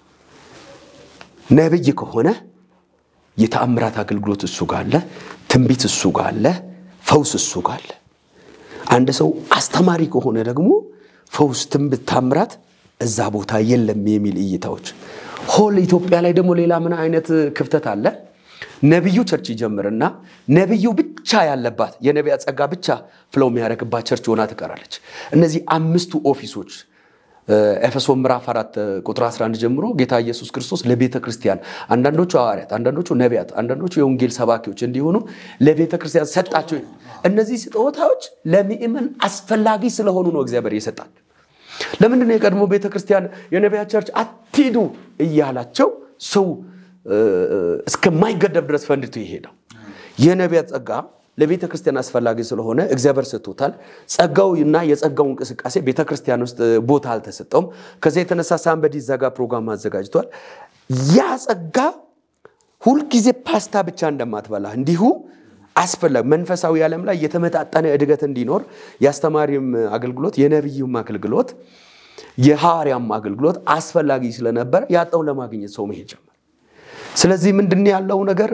ነብይ ከሆነ የተአምራት አገልግሎት እሱ ጋር አለ ትንቢት እሱ ጋር አለ ፈውስ እሱ ጋር አለ አንድ ሰው አስተማሪ ከሆነ ደግሞ ፈውስ ትንቢት ታምራት እዛ ቦታ የለም የሚል እይታዎች ሆል ኢትዮጵያ ላይ ደግሞ ሌላ ምን አይነት ክፍተት አለ ነብዩ ቸርች ይጀምርና ነብዩ ብቻ ያለባት የነቢያት ጸጋ ብቻ ፍለው የሚያረክባት ቸርች ሆና ትቀራለች እነዚህ አምስቱ ኦፊሶች ኤፌሶን ምዕራፍ 4 ቁጥር 11 ጀምሮ ጌታ ኢየሱስ ክርስቶስ ለቤተ ክርስቲያን አንዳንዶቹ ሐዋርያት አንዳንዶቹ ነቢያት አንዳንዶቹ የወንጌል ሰባኪዎች እንዲሆኑ ለቤተ ክርስቲያን ሰጣቸው እነዚህ ስጦታዎች ለምእመን አስፈላጊ ስለሆኑ ነው እግዚአብሔር የሰጣቸው ለምን ነው የቀድሞ ቤተ ክርስቲያን የነቢያት ቸርች አትሂዱ እያላቸው ሰው እስከማይገደብ ድረስ ፈንድቶ ይሄዳል የነቢያት ጸጋ ለቤተ ክርስቲያን አስፈላጊ ስለሆነ እግዚአብሔር ሰጥቶታል ጸጋውና የጸጋው እንቅስቃሴ ቤተ ክርስቲያን ውስጥ ቦታ አልተሰጠውም ከዚህ የተነሳ ሳምበዲ ዘጋ ፕሮግራም አዘጋጅቷል ያ ጸጋ ሁሉ ጊዜ ፓስታ ብቻ እንደማትበላ እንዲሁ አስፈላጊ መንፈሳዊ ዓለም ላይ የተመጣጣነ እድገት እንዲኖር ያስተማሪም አገልግሎት የነብዩም አገልግሎት የሐዋርያም አገልግሎት አስፈላጊ ስለነበር ያጣው ለማግኘት ሰው መሄድ ጀመረ ስለዚህ ምንድነው ያለው ነገር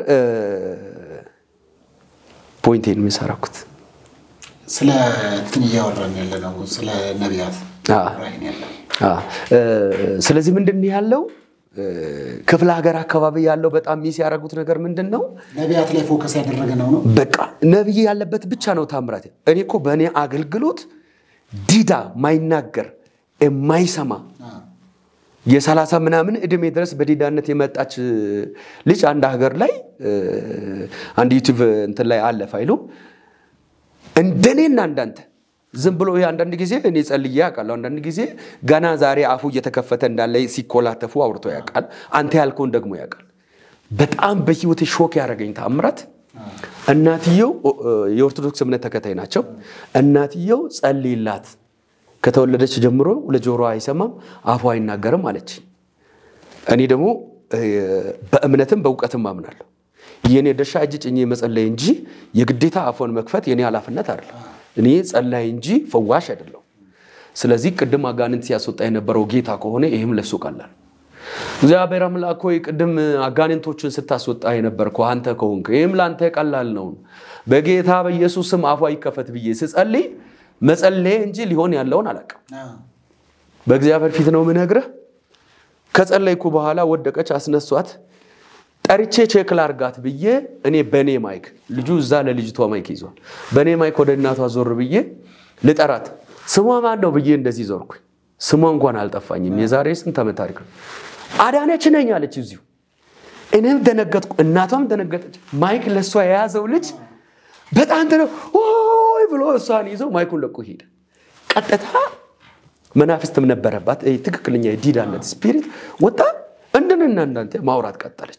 ፖይንቴን መሰራኩት ስለ ትንያወራን ያለነው ስለ ነቢያት ራይን ያለው ስለዚህ ምንድነው ያለው ክፍለ ሀገር አካባቢ ያለው በጣም ሚስ ያረጉት ነገር ምንድነው ነቢያት ላይ ፎከስ ያደረገ ነው በቃ ነብይ ያለበት ብቻ ነው ታምራት እኔኮ በእኔ አገልግሎት ዲዳ ማይናገር የማይሰማ የ30 ምናምን እድሜ ድረስ በዲዳነት የመጣች ልጅ አንድ ሀገር ላይ አንድ ዩቲዩብ እንትን ላይ አለ ፋይሉ እንደኔና እንዳንተ ዝም ብሎ አንዳንድ ጊዜ እኔ ጸልዬ ያቃለው አንዳንድ ጊዜ ገና ዛሬ አፉ እየተከፈተ እንዳለ ሲኮላተፉ አውርቶ ያቃል አንተ ያልከውን ደግሞ ያቃል በጣም በህይወት ሾክ ያረጋኝ ታምራት እናትየው የኦርቶዶክስ እምነት ተከታይ ናቸው እናትየው ጸልይላት ከተወለደች ጀምሮ ለጆሮዋ አይሰማም አፉ አይናገርም አለች እኔ ደግሞ በእምነትም በእውቀትም ማምናለሁ የኔ ደሻ እጅጭኝ መጸለይ እንጂ የግዴታ አፎን መክፈት የኔ ኃላፊነት አይደለም እኔ ጸላይ እንጂ ፈዋሽ አይደለም ስለዚህ ቅድም አጋንንት ሲያስወጣ የነበረው ጌታ ከሆነ ይሄም ለሱ ቀላል እግዚአብሔር አምላክ ሆይ ቅድም አጋንንቶችን ስታስወጣ የነበርኩ አንተ ከሆንክ ይሄም ላንተ ቀላል ነው በጌታ በኢየሱስ ስም አፉ ይከፈት ብዬ ስጸልይ መጸለይ እንጂ ሊሆን ያለውን አላቀም በእግዚአብሔር ፊት ነው ምነግርህ ከጸለይኩ በኋላ ወደቀች አስነሷት ጠርቼ ቼክ ላርጋት ብዬ እኔ በኔ ማይክ ልጁ እዛ ለልጅቷ ማይክ ይዟል በኔ ማይክ ወደ እናቷ ዞር ብዬ ልጠራት ስሟ ማን ነው ብዬ እንደዚህ ዞርኩኝ ስሟ እንኳን አልጠፋኝም የዛሬ ስንት ዓመት ታሪክ አዳነች ነኝ አለች እዚሁ እኔም ደነገጥኩ እናቷም ደነገጠች ማይክ ለሷ የያዘው ልጅ በጣም ተነው ኦይ ብሎ እሷን ይዞ ማይኩን ለቆ ሄደ ቀጥታ መናፍስትም ነበረባት ትክክለኛ የዲዳነት ስፒሪት ወጣ እንደነና እንዳንተ ማውራት ቀጠለች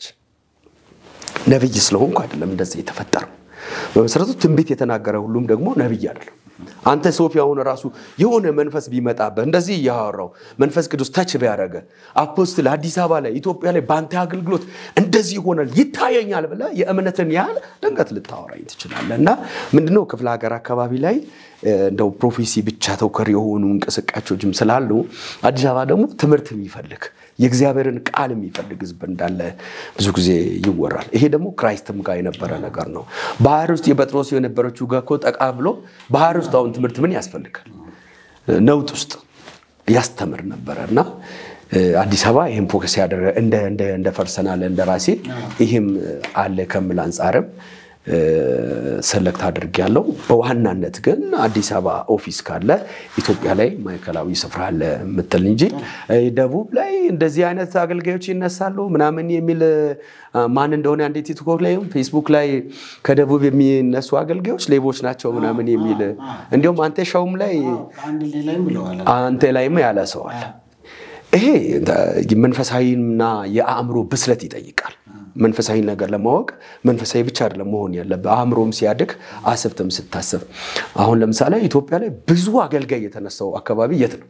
ነብይ ስለሆንኩ አይደለም እንደዚህ የተፈጠረው በመሰረቱ ትንቢት የተናገረ ሁሉም ደግሞ ነብይ አይደለም አንተ ሶፊያውን ራሱ የሆነ መንፈስ ቢመጣበት እንደዚህ ያወራው መንፈስ ቅዱስ ታች ቢያረገ አፖስቶል አዲስ አበባ ላይ ኢትዮጵያ ላይ ባንተ አገልግሎት እንደዚህ ይሆናል ይታየኛል ብለ የእምነትን ያህል ድንገት ልታወራኝ ትችላለህና ምንድነው ክፍለ ሀገር አካባቢ ላይ እንደው ፕሮፌሲ ብቻ ተውከር የሆኑ እንቅስቃሴዎችም ስላሉ አዲስ አበባ ደግሞ ትምህርት የሚፈልግ የእግዚአብሔርን ቃል የሚፈልግ ህዝብ እንዳለ ብዙ ጊዜ ይወራል ይሄ ደግሞ ክራይስትም ጋር የነበረ ነገር ነው ባህር ውስጥ የጴጥሮስ የነበረችው ጋኮ ጠቃ ብሎ ባህር ውስጥ አሁን ትምህርት ምን ያስፈልጋል ነውጥ ውስጥ ያስተምር ነበርና አዲስ አበባ ይሄን ፎከስ ያደረገ እንደ ፐርሰናል እንደ ራሴ ይሄም አለ ከመል አንፃርም ሰለክት አድርጌያለሁ በዋናነት ግን አዲስ አበባ ኦፊስ ካለ ኢትዮጵያ ላይ ማይከላዊ ስፍራ አለ ምትል እንጂ ደቡብ ላይ እንደዚህ አይነት አገልጋዮች ይነሳሉ ምናምን የሚል ማን እንደሆነ አንዴ ቲክቶክ ላይ ፌስቡክ ላይ ከደቡብ የሚነሱ አገልጋዮች ሌቦች ናቸው ምናምን የሚል እንዲሁም አንተ ሻውም ላይ አንተ ላይም ያለ ሰው አለ ይሄ መንፈሳዊና የአእምሮ ብስለት ይጠይቃል መንፈሳዊ ነገር ለማወቅ መንፈሳዊ ብቻ አይደለም መሆን ያለበት አእምሮም ሲያድግ አሰብተም ስታሰብ አሁን ለምሳሌ ኢትዮጵያ ላይ ብዙ አገልጋይ የተነሳው አካባቢ የት ነው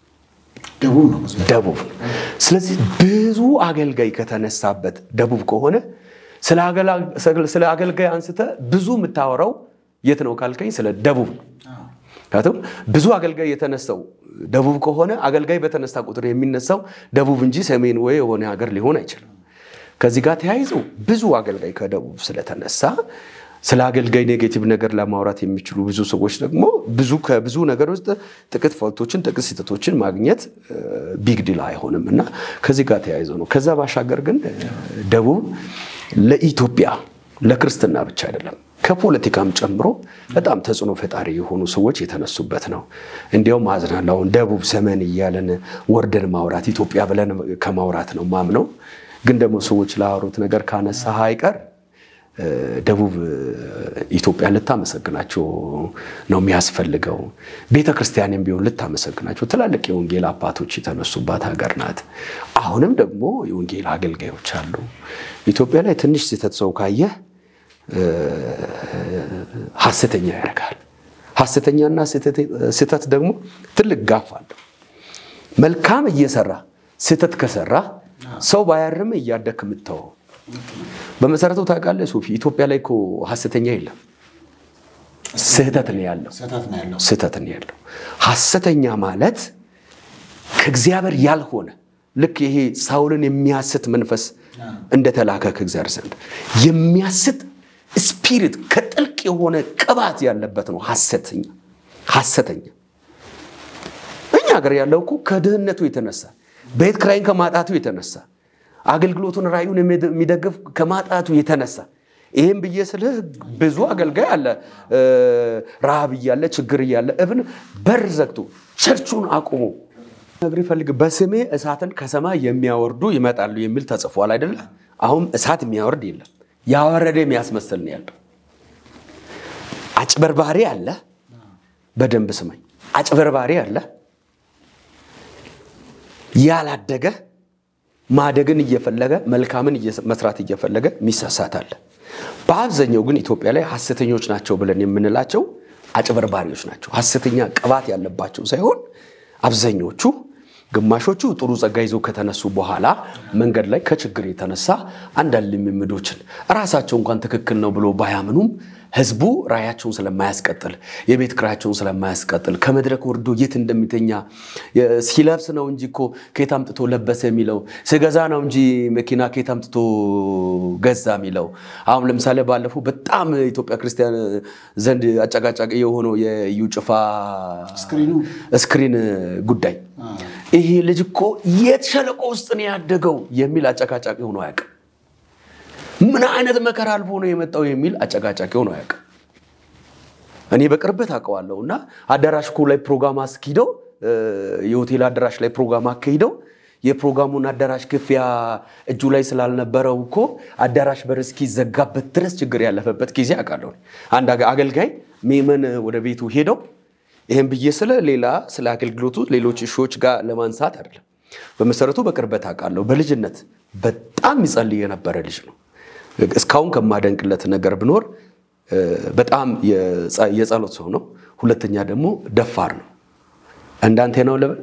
ደቡብ ስለዚህ ብዙ አገልጋይ ከተነሳበት ደቡብ ከሆነ ስለ አገልጋይ አንስተ ብዙ ምታወራው የት ነው ካልከኝ ስለ ደቡብ ካቱም ብዙ አገልጋይ የተነሳው ደቡብ ከሆነ አገልጋይ በተነሳ ቁጥር የሚነሳው ደቡብ እንጂ ሰሜን ወይ የሆነ ሀገር ሊሆን አይችልም ከዚህ ጋር ተያይዞ ብዙ አገልጋይ ከደቡብ ስለተነሳ ስለ አገልጋይ ኔጌቲቭ ነገር ለማውራት የሚችሉ ብዙ ሰዎች ደግሞ ከብዙ ነገር ውስጥ ጥቂት ፎቶችን ጥቂት ሲተቶችን ማግኘት ቢግ ዲል አይሆንምና ከዚህ ጋር ተያይዞ ነው ከዛ ባሻገር ግን ደቡብ ለኢትዮጵያ ለክርስትና ብቻ አይደለም ከፖለቲካም ጨምሮ በጣም ተጽዕኖ ፈጣሪ የሆኑ ሰዎች የተነሱበት ነው እንዲያውም አዝናለሁ ደቡብ ሰሜን ይያለን ወርደን ማውራት ኢትዮጵያ ብለን ከማውራት ነው ማምነው ግን ደግሞ ሰዎች ላወሩት ነገር ካነሳ አይቀር ደቡብ ኢትዮጵያ ልታመሰግናቸው ነው የሚያስፈልገው ቤተክርስቲያንም ቢሆን ልታመሰግናቸው ትላልቅ የወንጌል አባቶች የተነሱባት ሀገር ናት አሁንም ደግሞ የወንጌል አገልጋዮች አሉ ኢትዮጵያ ላይ ትንሽ ስህተት ሰው ካየ ሐሰተኛ ያረጋል ሐሰተኛና ስህተት ደግሞ ትልቅ ጋፍ አለው መልካም እየሰራ ስህተት ከሰራ ሰው ባያርም እያደከምተው በመሰረቱ ታውቃለህ ሶፊ ኢትዮጵያ ላይ እኮ ሐሰተኛ የለም ስህተት ነው ያለው ሐሰተኛ ማለት ከእግዚአብሔር ያልሆነ ልክ ይሄ ሳውልን የሚያስት መንፈስ እንደተላከ ከእግዚአብሔር ዘንድ የሚያስት ስፒሪት ከጥልቅ የሆነ ቅባት ያለበት ነው ሐሰተኛ እኛ ሀገር ያለው እኮ ከድህነቱ የተነሳ ቤት ክራይን ከማጣቱ የተነሳ አገልግሎቱን ራዩን የሚደግፍ ከማጣቱ የተነሳ ይሄን በየስልህ ብዙ አገልጋይ አለ ራብ ይያለ ችግር ይያለ እብን በር ዘግቶ ቸርቹን አቁሞ ነገር ይፈልግ በስሜ እሳትን ከሰማይ የሚያወርዱ ይመጣሉ የሚል ተጽፏል አይደል አሁን እሳት የሚያወርድ የለም ያወረደ የሚያስመስል ነው ያለው አጭበርባሪ አለ በደንብ ስማኝ አጭበርባሪ አለ ያላደገ ማደግን እየፈለገ መልካምን መስራት እየፈለገ ሚሳሳታል በአብዛኛው ግን ኢትዮጵያ ላይ ሐሰተኞች ናቸው ብለን የምንላቸው አጭበርባሪዎች ናቸው ሐሰተኛ ቅባት ያለባቸው ሳይሆን አብዛኞቹ ግማሾቹ ጥሩ ጸጋ ይዘው ከተነሱ በኋላ መንገድ ላይ ከችግር የተነሳ አንዳንድ ልምምዶችን ራሳቸው እንኳን ትክክል ነው ብሎ ባያምኑም ህዝቡ ራያቸውን ስለማያስቀጥል የቤት ክራያቸውን ስለማያስቀጥል ከመድረክ ወርዶ የት እንደሚተኛ ሲለብስ ነው እንጂ እኮ ከታምጥቶ ለበሰ የሚለው ሲገዛ ነው እንጂ መኪና ከታምጥቶ ገዛ የሚለው አሁን ለምሳሌ ባለፈው በጣም ኢትዮጵያ ክርስቲያን ዘንድ አጫጋጫቂ የሆነው የዩጭፋ ስክሪን ጉዳይ ይሄ ልጅ እኮ የት ሸለቆ ውስጥ ነው ያደገው የሚል አጫጋጫቂ ሆኖ ያቀ ምን አይነት መከራ አልፎ ነው የመጣው የሚል አጫጋጫቂ ሆኖ ያቀ እኔ በቅርበት አቀዋለሁና አዳራሽኩ ላይ ፕሮግራም አስኪደው የሆቴል አዳራሽ ላይ ፕሮግራም አከይደው የፕሮግራሙን አዳራሽ ክፍያ እጁ ላይ ስላልነበረው እኮ አዳራሽ በርስኪ ዘጋበት ድረስ ችግር ያለፈበት ጊዜ አቃለው አንድ አገልጋይ ሜመን ወደ ቤቱ ሄደው ይሄን በየስለ ሌላ ስለ አገልግሎቱ ሌሎች ሾች ጋር ለማንሳት አይደለም በመሰረቱ በቅርበት አቃለው በልጅነት በጣም ይጸልይ የነበረ ልጅ ነው እስካሁን ከማደንቅለት ነገር ብኖር በጣም የጸሎት ሰው ነው ሁለተኛ ደግሞ ደፋር ነው እንዳንተ ነው ለበ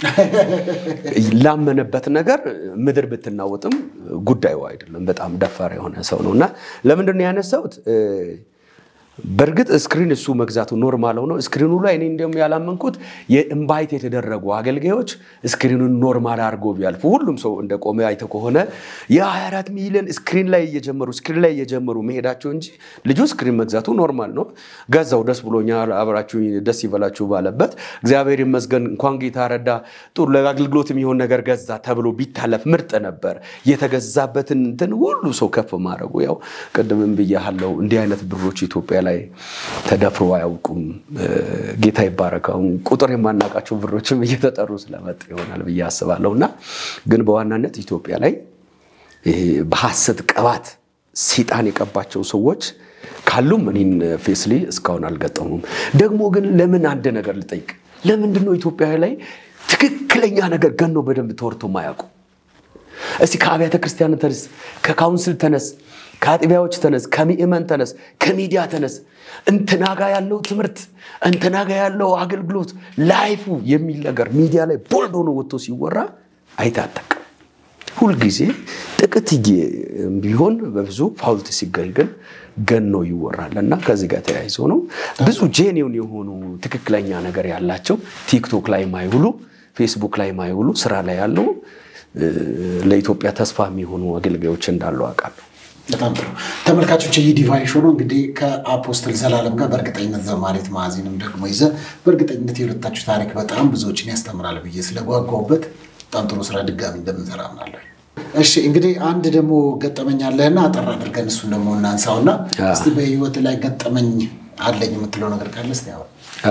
ላመነበት ነገር ምድር ብትናወጥም ጉዳዩ አይደለም በጣም ደፋር የሆነ ሰው ነውና ለምንድን ነው ያነሳውት በርግጥ ስክሪን እሱ መግዛቱ ኖርማል ነው ስክሪኑ ላይ እኔ እንደም ያላመንኩት የኢንቫይት የተደረጉ አገልጋዮች ስክሪኑን ኖርማል አርጎ ቢያልፉ ሁሉም ሰው እንደቆመ አይተ ከሆነ የ24 ሚሊዮን ስክሪን ላይ እየጀመሩ መሄዳቸው እንጂ ልጁ ስክሪን መግዛቱ ኖርማል ነው ገዛው ደስ ብሎኛል አብራችሁ ደስ ይበላችሁ ባለበት እግዚአብሔር ይመስገን እንኳን ጌታ ረዳ ጥሩ ለአገልግሎት የሚሆን ነገር ገዛ ተብሎ ቢታለፍ ምርጥ ነበር የተገዛበትን እንትን ሁሉ ሰው ከፍ ማድረጉ ያው ቀደምም ብያለሁ እንዲህ አይነት ብሮች ኢትዮጵያ ላይ ተደፍሮ አያውቁም ጌታ ይባረካው ቁጥር የማናቃቸው ብሮችም እየተጠሩ ስለመጥ ይሆናል ብዬ አስባለሁና ግን በዋናነት ኢትዮጵያ ላይ በሐሰት ቅባት ሰይጣን የቀባቸው ሰዎች ካሉም እኔን ፌስሊ እስካሁን አልገጠሙም ደግሞ ግን ለምን አንድ ነገር ልጠይቅ ለምንድን ነው ኢትዮጵያ ላይ ትክክለኛ ነገር ገኖ በደንብ ተወርቶ ማያውቁ እስቲ ከአብያተ ክርስቲያን ተነስ ከካውንስል ተነስ ካጥቢያዎች ተነስ ከሚእመን ተነስ ከሚዲያ ተነስ እንተናጋ ያለው ትምርት እንተናጋ ያለው አገልግሎት ላይፉ የሚል ነገር ሚዲያ ላይ ቦልድ ሆኖ ወጥቶ ሲወራ አይታጠቅ ሁሉ ጊዜ ጥቅትዬ ቢሆን በብዙ ፋውልት ሲገኝ ገኖ ይወራልና ከዚህ ጋር ተያይዞ ነው ብዙ ጄኒውን የሆኑ ትክክለኛ ነገር ያላቸው ቲክቶክ ላይ ማይውሉ ፌስቡክ ላይ ማይውሉ ስራ ላይ ያለው ለኢትዮጵያ ተስፋ የሚሆኑ አገልጋዮች እንዳሉ አውቃለሁ በጣም ጥሩ ተመልካቾች የዲቫይን ሾው ነው እንግዲህ ከአፖስትል ዘላለም ጋር በርግጠኝነት ዘማሪት ማዚንም ደግሞ ይዘ በርግጠኝነት የሁለታችሁ ታሪክ በጣም ብዙዎችን ያስተምራል ብዬ ስለጓጓውበት በጣም ጥሩ ስራ ድጋሚ እንደምንሰራ አምናለሁ እሺ እንግዲህ አንድ ደግሞ ገጠመኝ አለህና አጠራ አድርገን እሱን ደግሞ እናንሳውና እስቲ በህይወት ላይ ገጠመኝ አለኝ የምትለው ነገር ካለ እስቲ ያው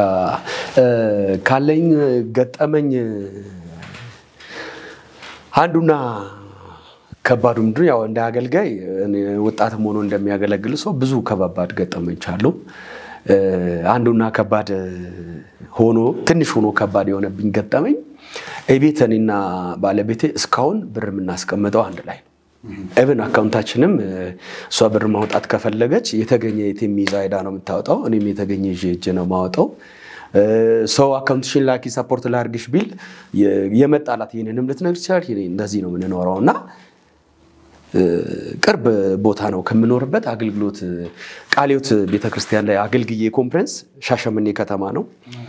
ካለኝ ገጠመኝ አንዱና ከባዱ ምንድነው ያው እንደ አገልጋይ ወጣትም ሆኖ እንደሚያገለግል ሰው ብዙ ከባባድ ገጠመኞች አሉ አንዱና ከባድ ሆኖ ትንሽ ሆኖ ከባድ የሆነብኝ ገጠመኝ እቤተኔና ባለቤቴ እስካሁን ብር ምናስቀምጠው አንድ ላይ ኤቨን አካውንታችንም እሷ ብር ማውጣት ከፈለገች የተገኘ የቴም ይዛይዳ ነው የምታወጣው እኔም የተገኘ እጄ ነው ማውጣው ሰው አካውንትሽን ላኪ ሰፖርት ላርግሽ ቢል የመጣላት ይሄንንም ልትነግር ይችላል ይሄ እንደዚህ ነው ምንኖርውና ቅርብ ቦታ ነው ከምኖርበት አገልግሎት ቃሊዮት ቤተክርስቲያን ላይ አገልግዬ ኮንፈረንስ ሻሸመኔ ከተማ ነው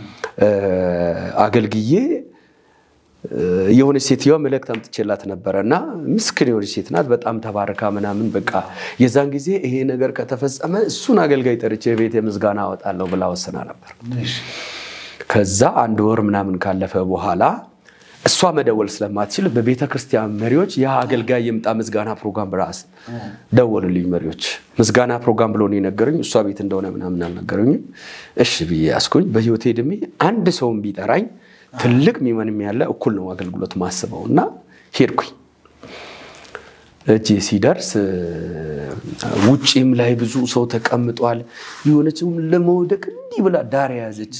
አገልግዬ የሆነ ሴትዮ መልእክት አምጥቼላት ነበርና ምስክር የሆነ ሴት ናት በጣም ተባረካ ምናምን በቃ የዛን ጊዜ ይሄ ነገር ከተፈጸመ እሱን አገልጋይ ጠርቼ ቤት የምስጋና አወጣለሁ ብላ ወሰና ነበር ከዛ አንድ ወር ምናምን ካለፈ በኋላ እሷ መደወል ስለማትችል በቤተክርስቲያን መሪዎች ያ አገልጋይ የምጣ ምስጋና ፕሮግራም ብራስ ደወሉልኝ መሪዎች ምስጋና ፕሮግራም ብሎ ነው የነገሩኝ እሷ ቤት እንደሆነ ምናምን አልነገሩኝ እሺ ብዬ ያስኩኝ በህይወቴ ድሜ አንድ ሰውም ቢጠራኝ ትልቅ ሚመንም ያለ እኩል ነው አገልግሎት ማስበውና ሄድኩኝ እጄ ሲደርስ ውጪም ላይ ብዙ ሰው ተቀምጧል የሆነችው ለመውደቅ እንዲ ብላ ዳር ያዘች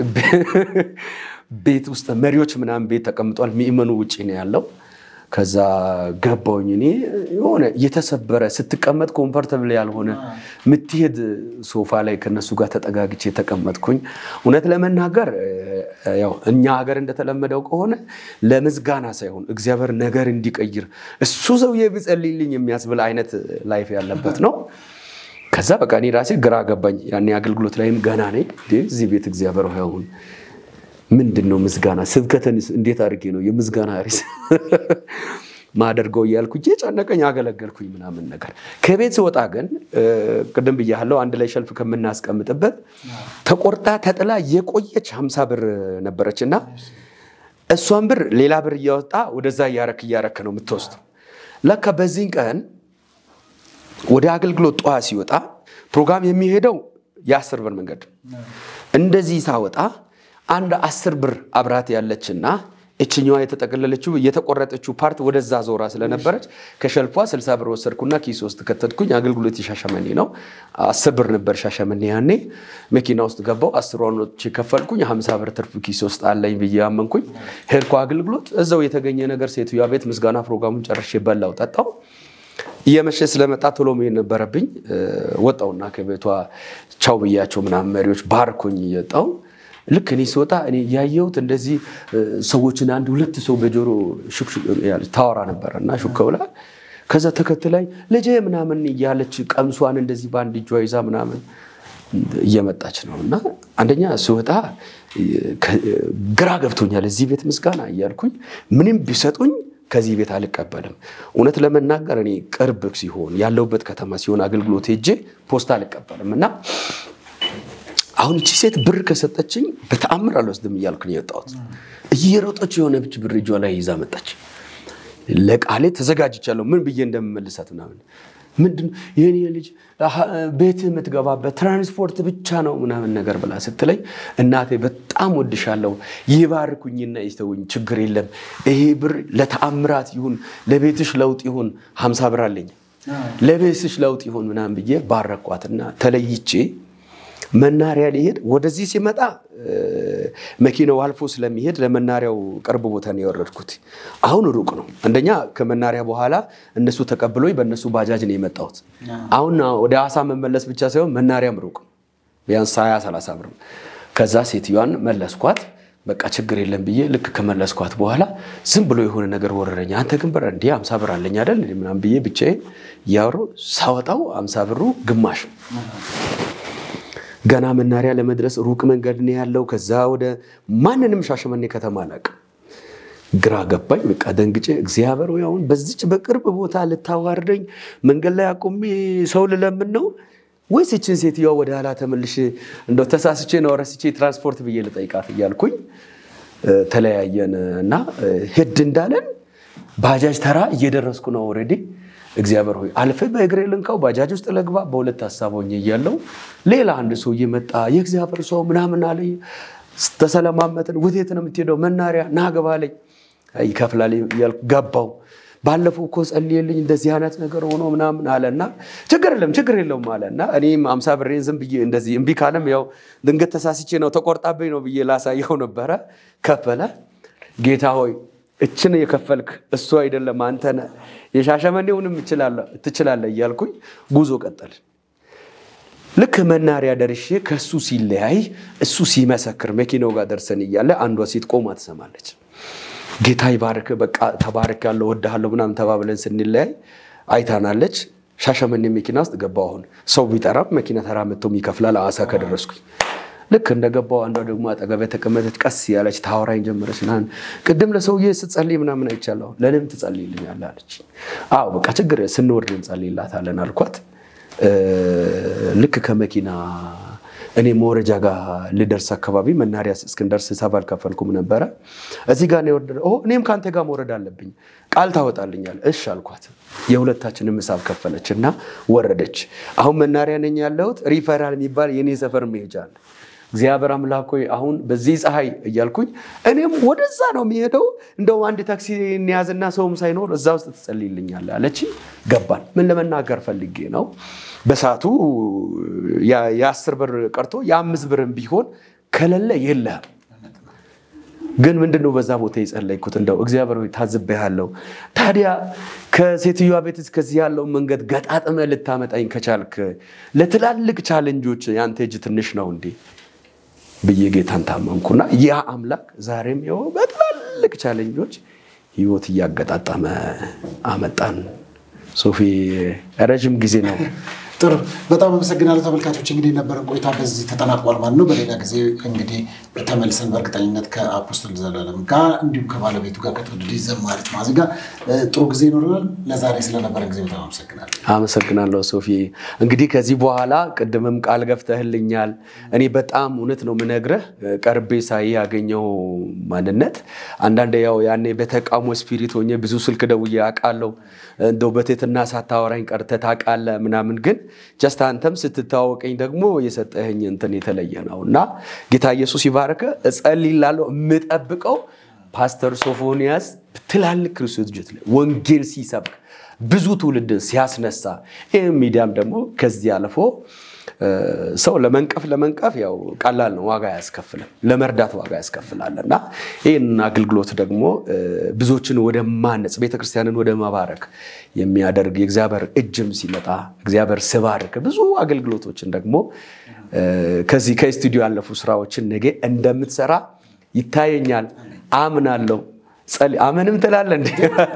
ቤት ውስጥ መሪዎች ምናምን ቤት ተቀምጧል ሚመኑ ውጪ ነው ያለው ከዛ ገባውኝ እኔ የሆነ የተሰበረ ስትቀመጥ ኮምፎርታብል ያልሆነ ምትሄድ ሶፋ ላይ ከነሱ ጋር ተጠጋግቼ ተቀመጥኩኝ እውነት ለመናገር ያው እኛ ሀገር እንደተለመደው ከሆነ ለምስጋና ሳይሆን እግዚአብሔር ነገር እንዲቀይር እሱ ሰው የብጸልይልኝ የሚያስብል አይነት ላይፍ ያለበት ነው ከዛ በቃ እኔ ራሴ ግራ ገባኝ ያኔ አገልግሎት ላይም ገና ነኝ እዚህ ቤት እግዚአብሔር ሆይውን ምንድነው ምስጋና ስብከተንስ እንዴት አድርጌ ነው የምስጋና አሪስ ማደርገው ያልኩ ጨነቀኝ አገለገልኩኝ ምናምን ነገር ከቤት ወጣ ግን ቅድም ብያለሁ አንድ ላይ ሸልፍ ከመናስቀምጥበት ተቆርጣ ተጥላ የቆየች 50 ብር ነበረችና እሷን ብር ሌላ ብር ያወጣ ወደዛ ያረክ ነው የምትወስደው ለካ በዚህ ቀን ወደ አገልግሎት ጧ ሲወጣ ፕሮግራም የሚሄደው የ10 ብር መንገድ እንደዚህ ሳወጣ አንድ 10 ብር አብራት ያለችና እቺኛዋ የተጠቀለለችው የተቆረጠችው ፓርት ወደዛ ዞራ ስለነበረች ከሸልፏ 60 ብር ወሰርኩና ኪስ ውስጥ ከተትኩኝ አገልግሎት ይሻሻመኔ ነው 10 ብር ነበር ሻሻመኔ ያኔ መኪና ውስጥ ገባው 10 ወርኖች ከፈልኩኝ 50 ብር ትርፍ ኪስ ውስጥ አለኝ በያመንኩኝ ሄድኩ አገልግሎት እዛው የተገኘ ነገር ሴትዮ ቤት ምስጋና ፕሮግራሙን ጨርሼ በላው ጠጣው የመሸ ስለመጣ ቶሎ መሄድ ነበረብኝ ወጣውና ከቤቷ ቻው ብያቸው ምናምን መሪዎች ባርኩኝ የጣው ልክ እኔ ስወጣ እኔ ያየሁት እንደዚህ ሰዎችን አንድ ሁለት ሰው በጆሮ ሹክ ያለ ታወራ ነበርና ሹከውላ ከዛ ተከትላይ ልጄ ምናምን ያለች ቀምሷን እንደዚህ ባንድ ጆ ይዛ ምናምን እየመጣች ነውና አንደኛ ስወጣ ግራ ገብቶኛል እዚህ ቤት ምስጋና ያልኩኝ ምንም ቢሰጡኝ ከዚህ ቤት አልቀበልም እውነት ለመናገር እኔ ቅርብ ሲሆን ያለውበት ከተማ ሲሆን አገልግሎት ሄጄ ፖስታ አልቀበልምና አሁን እቺ ሴት ብር ከሰጠችኝ በተአምር አልወስድም ይያልኩኝ የጣውት እየሮጠች የሆነ ብር ጆ ላይ ይዛ መጣች ለቃሌ ተዘጋጅቻለሁ ምን ብዬ እንደምመልሳት ምንድን የኔ ልጅ ቤት የምትገባበት ትራንስፖርት ብቻ ነው ምናምን ነገር ብላ ስትለኝ እናቴ በጣም ወድሻለሁ ይባርኩኝና ይስተውኝ ችግር የለም ይሄ ብር ለተአምራት ይሁን ለቤትሽ ለውጥ ይሁን 50 ብር አለኝ ለቤትሽ ለውጥ ይሁን ምናምን ብዬ ባረኳትና ተለይቼ መናሪያ ሊሄድ ወደዚህ ሲመጣ መኪናው አልፎ ስለሚሄድ ለመናሪያው ቅርብ ቦታ ነው ያወረድኩት አሁን ሩቅ ነው አንደኛ ከመናሪያ በኋላ እነሱ ተቀብሎኝ በእነሱ ባጃጅ ነው የመጣሁት አሁን ወደ አሳ መመለስ ብቻ ሳይሆን መናሪያም ሩቅ ቢያንስ 20-30 ብር ከዛ ሴትዮዋን መለስኳት በቃ ችግር የለም ብዬ ልክ ከመለስኳት በኋላ ዝም ብሎ የሆነ ነገር ወረረኛ አንተ ግን ብር እንዴ 50 ብር አለኝ አይደል ምናምን ብዬ ብቻዬ ያወሩ ሳወጣው 50 ብሩ ግማሽ ገና መናሪያ ለመድረስ ሩቅ መንገድ ነው ያለው ከዛ ወደ ማንንም ሻሸመኔ ከተማ አላቅ ግራ ገባኝ በቃ ደንግጬ እግዚአብሔር ወይ አሁን በዚች በቅርብ ቦታ ልታዋርደኝ መንገድ ላይ አቆሜ ሰው ለምን ነው ወይስ እቺን ሴትዮ ወደ ኋላ ተመልሼ እንደው ተሳስቼ ነው ረስቼ ትራንስፖርት ብዬ ልጠይቃት ይያልኩኝ ተለያየንና ሄድ እንዳለን ባጃጅ ተራ እየደረስኩ ነው ኦሬዲ እግዚአብሔር ሆይ አልፈ በእግሬ ልንካው ባጃጅ ውስጥ ለግባ በሁለት ሐሳቦኝ እያለው ሌላ አንድ ሰው እየመጣ የእግዚአብሔር ሰው ምናምን አለኝ ተሰለማመትን ወዴት ነው የምትሄደው መናሪያ ናገባለኝ ይከፍላል እያልኩ ገባው ባለፈው እኮ ጸልይልኝ እንደዚህ አይነት ነገር ሆኖ ምናምን አለና ችግር የለውም አለና እኔም 50 ብሬን ዝም ብዬ እንደዚህ እምቢ ካለም ያው ድንገት ተሳስቼ ነው ተቆርጣብኝ ነው ብዬ ላሳየው ነበር ከፈለ ጌታ ሆይ እችን የከፈልክ እሱ አይደለም አንተ ነህ የሻሸመኔውንም ትችላለህ እያልኩኝ ጉዞ ቀጠል ልክ መናሪያ ደርሼ ከሱ ሲለያይ እሱ ሲመሰክር መኪናው ጋር ደርሰን እያለ አንዷ ሴት ቆማ ትሰማለች ጌታ ይባርክ በቃ ተባረክ ያለው ወደሃለው ምናምን ተባብለን ስንለያይ አይታናለች ሻሸመኔ መኪና ውስጥ ገባው አሁን ሰው ቢጠራም መኪና ተራ መጥቶም ይከፍላል አሳ ከደረስኩኝ ልክ እንደገባው አንዷ ደግሞ አጠገቤ ተቀመጠች ቀስ ያለች ታወራኝ ጀመረች ናን ቅድም ለሰውዬ ስትጸልይ ምናምን አይቻለሁ ለኔም ትጸልይልኛለህ አለች አው በቃ ችግር ስንወርድ እንጸልይላታለን አልኳት ልክ ከመኪና እኔ ሞረጃ ጋር ልደርስ አካባቢ መናሪያ እስክንደርስ ሰባል ከፈልኩም ነበር እዚህ ጋር ነው ወርደ እኔም ካንተ ጋር መውረድ አለብኝ ቃል ታወጣልኛል እሺ አልኳት የሁለታችንም ሐሳብ ከፈለችና ወረደች አሁን መናሪያ ነኝ ያለሁት ሪፈራል የሚባል የኔ ሰፈር መሄጃል እግዚአብሔር አምላክ ሆይ አሁን በዚህ ፀሐይ እያልኩኝ እኔም ወደዛ ነው የሚሄደው እንደው አንድ ታክሲ እንያዝና ሰውም ሳይኖር እዛ ውስጥ ትጸልይልኛል አለች ገባን ምን ለመናገር ፈልጌ ነው በሳቱ ያ10 ብር ቀርቶ ያ5 ብርም ቢሆን ከለለ የለም ግን ምንድነው በዛ ቦታ ይጸልይኩት እንደው እግዚአብሔር ሆይ ታዝበያለሁ ታዲያ ከሴትዮዋ ቤት እስከዚህ ያለው መንገድ ገጣጥመ ልታመጣኝ ከቻልክ ለትላልቅ ቻሌንጆች ያንተ እጅ ትንሽ ነው እንዴ በየጌታን ታመንኩና ያ አምላክ ዛሬም ይው በትላልቅ ቻሌንጆች ህይወት ያገጣጣመ አመጣን ሶፊ ረጅም ጊዜ ነው ጥሩ በጣም አመሰግናለሁ ተመልካቾች እንግዲህ ነበረን ቆይታ በዚህ ተጠናቋል ማለት ነው በሌላ ጊዜ እንግዲህ ተመልሰን በርግጠኝነት ከአፖስቶል ዘላለም ጋር እንዲሁም ከባለቤቱ ጋር ከተወደደ ዘማሪት ማዚ ጋር ጥሩ ጊዜ ይኖርናል ለዛሬ ስለነበረን ጊዜ በጣም አመሰግናለሁ ሶፊ እንግዲህ ከዚህ በኋላ ቀደምም ቃል ገፍተህልኛል እኔ በጣም እውነት ነው ምነግርህ ቀርቤ ሳይ ያገኘው ማንነት አንዳንዴ ያው ያኔ በተቃውሞ ስፒሪት ሆኜ ብዙ ስልክ ደውዬ አቃለው እንደው በቴትና ሳታወራኝ ቀርተ ታቃለ ምናምን ግን ጀስት አንተም ስትታወቀኝ ደግሞ የሰጠኸኝ እንትን የተለየ ነውና ጌታ ኢየሱስ ይባርክ እጸልይላለሁ ምጠብቀው ፓስተር ሶፎንያስ ትላልቅ ክርስቶስ ወንጌል ሲሰብክ ብዙ ትውልድን ሲያስነሳ ይሄ ሚዲያም ደግሞ ከዚህ አልፎ ሰው ለመንቀፍ ያው ቀላል ነው ዋጋ ያስከፍላል ለመርዳት ዋጋ ያስከፍላልና ይሄን አገልግሎት ደግሞ ብዙዎችን ወደ ማነጽ ቤተክርስቲያንን ወደ ማባረክ የሚያደርግ የእግዚአብሔር እጅም ሲመጣ እግዚአብሔር ሲባርክ ብዙ አገልግሎቶችን ደግሞ ከዚህ ከስቱዲዮ ያለፉ ስራዎችን ነገ እንደምትሰራ ይታየኛል አምናለሁ አመንም ትላለህ እንዴ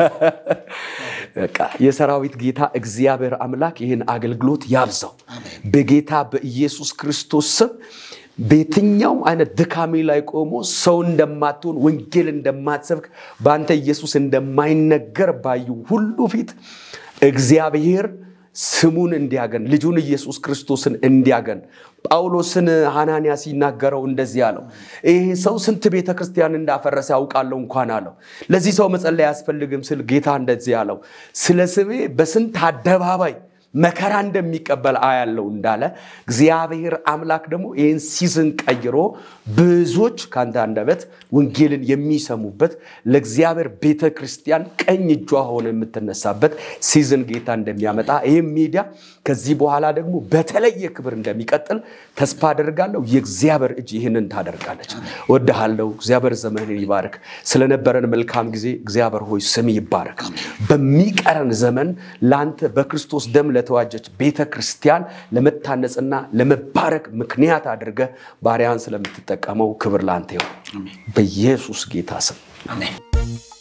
በቃ የሰራዊት ጌታ እግዚአብሔር አምላክ ይሄን አገልግሎት ያብዛው በጌታ በኢየሱስ ክርስቶስ ስም በየትኛው አይነት ድካሜ ላይ ቆሞ ሰው እንደማትሆን ወንጌል እንደማትሰብክ ባንተ ኢየሱስ እንደማይነገር ባዩ ሁሉ ፊት እግዚአብሔር ስሙን እንዲያገን ልጁን ኢየሱስ ክርስቶስን እንዲያገን ጳውሎስን ሐናንያ ሲናገረው እንደዚህ ያለው ይሄ ሰው ስንት ቤተክርስቲያን እንዳፈረሰ ያውቃለው እንኳን አለው ለዚህ ሰው መጸለይ ያስፈልግም ስል ጌታ እንደዚህ ያለው ስለ ስሜ በስንት አደባባይ መከራ እንደሚቀበል አያለው እንዳለ እግዚአብሔር አምላክ ደግሞ ይሄን ሲዝን ቀይሮ ብዙዎች ካንተ አንደበት ወንጌልን የሚሰሙበት ለእግዚአብሔር ቤተክርስቲያን ቀኝ እጇ ሆነ የምትነሳበት ሲዝን ጌታ እንደሚያመጣ ይሄ ሚዲያ ከዚህ በኋላ ደግሞ በተለየ ክብር እንደሚቀጥል ተስፋ አደርጋለሁ የእግዚአብሔር እጅ ይሄንን ታደርጋለች ወደሃለው እግዚአብሔር ዘመንን ይባርክ ስለነበረን መልካም ጊዜ እግዚአብሔር ሆይ ስም ይባረክ በሚቀረን ዘመን ላንተ በክርስቶስ ደም ለተዋጀች ቤተክርስቲያን ለመታነጽና ለመባረክ ምክንያት አድርገ ባሪያን ስለምትጠቀመው ክብር ላንተ ይሁን በኢየሱስ ጌታ ስም አሜን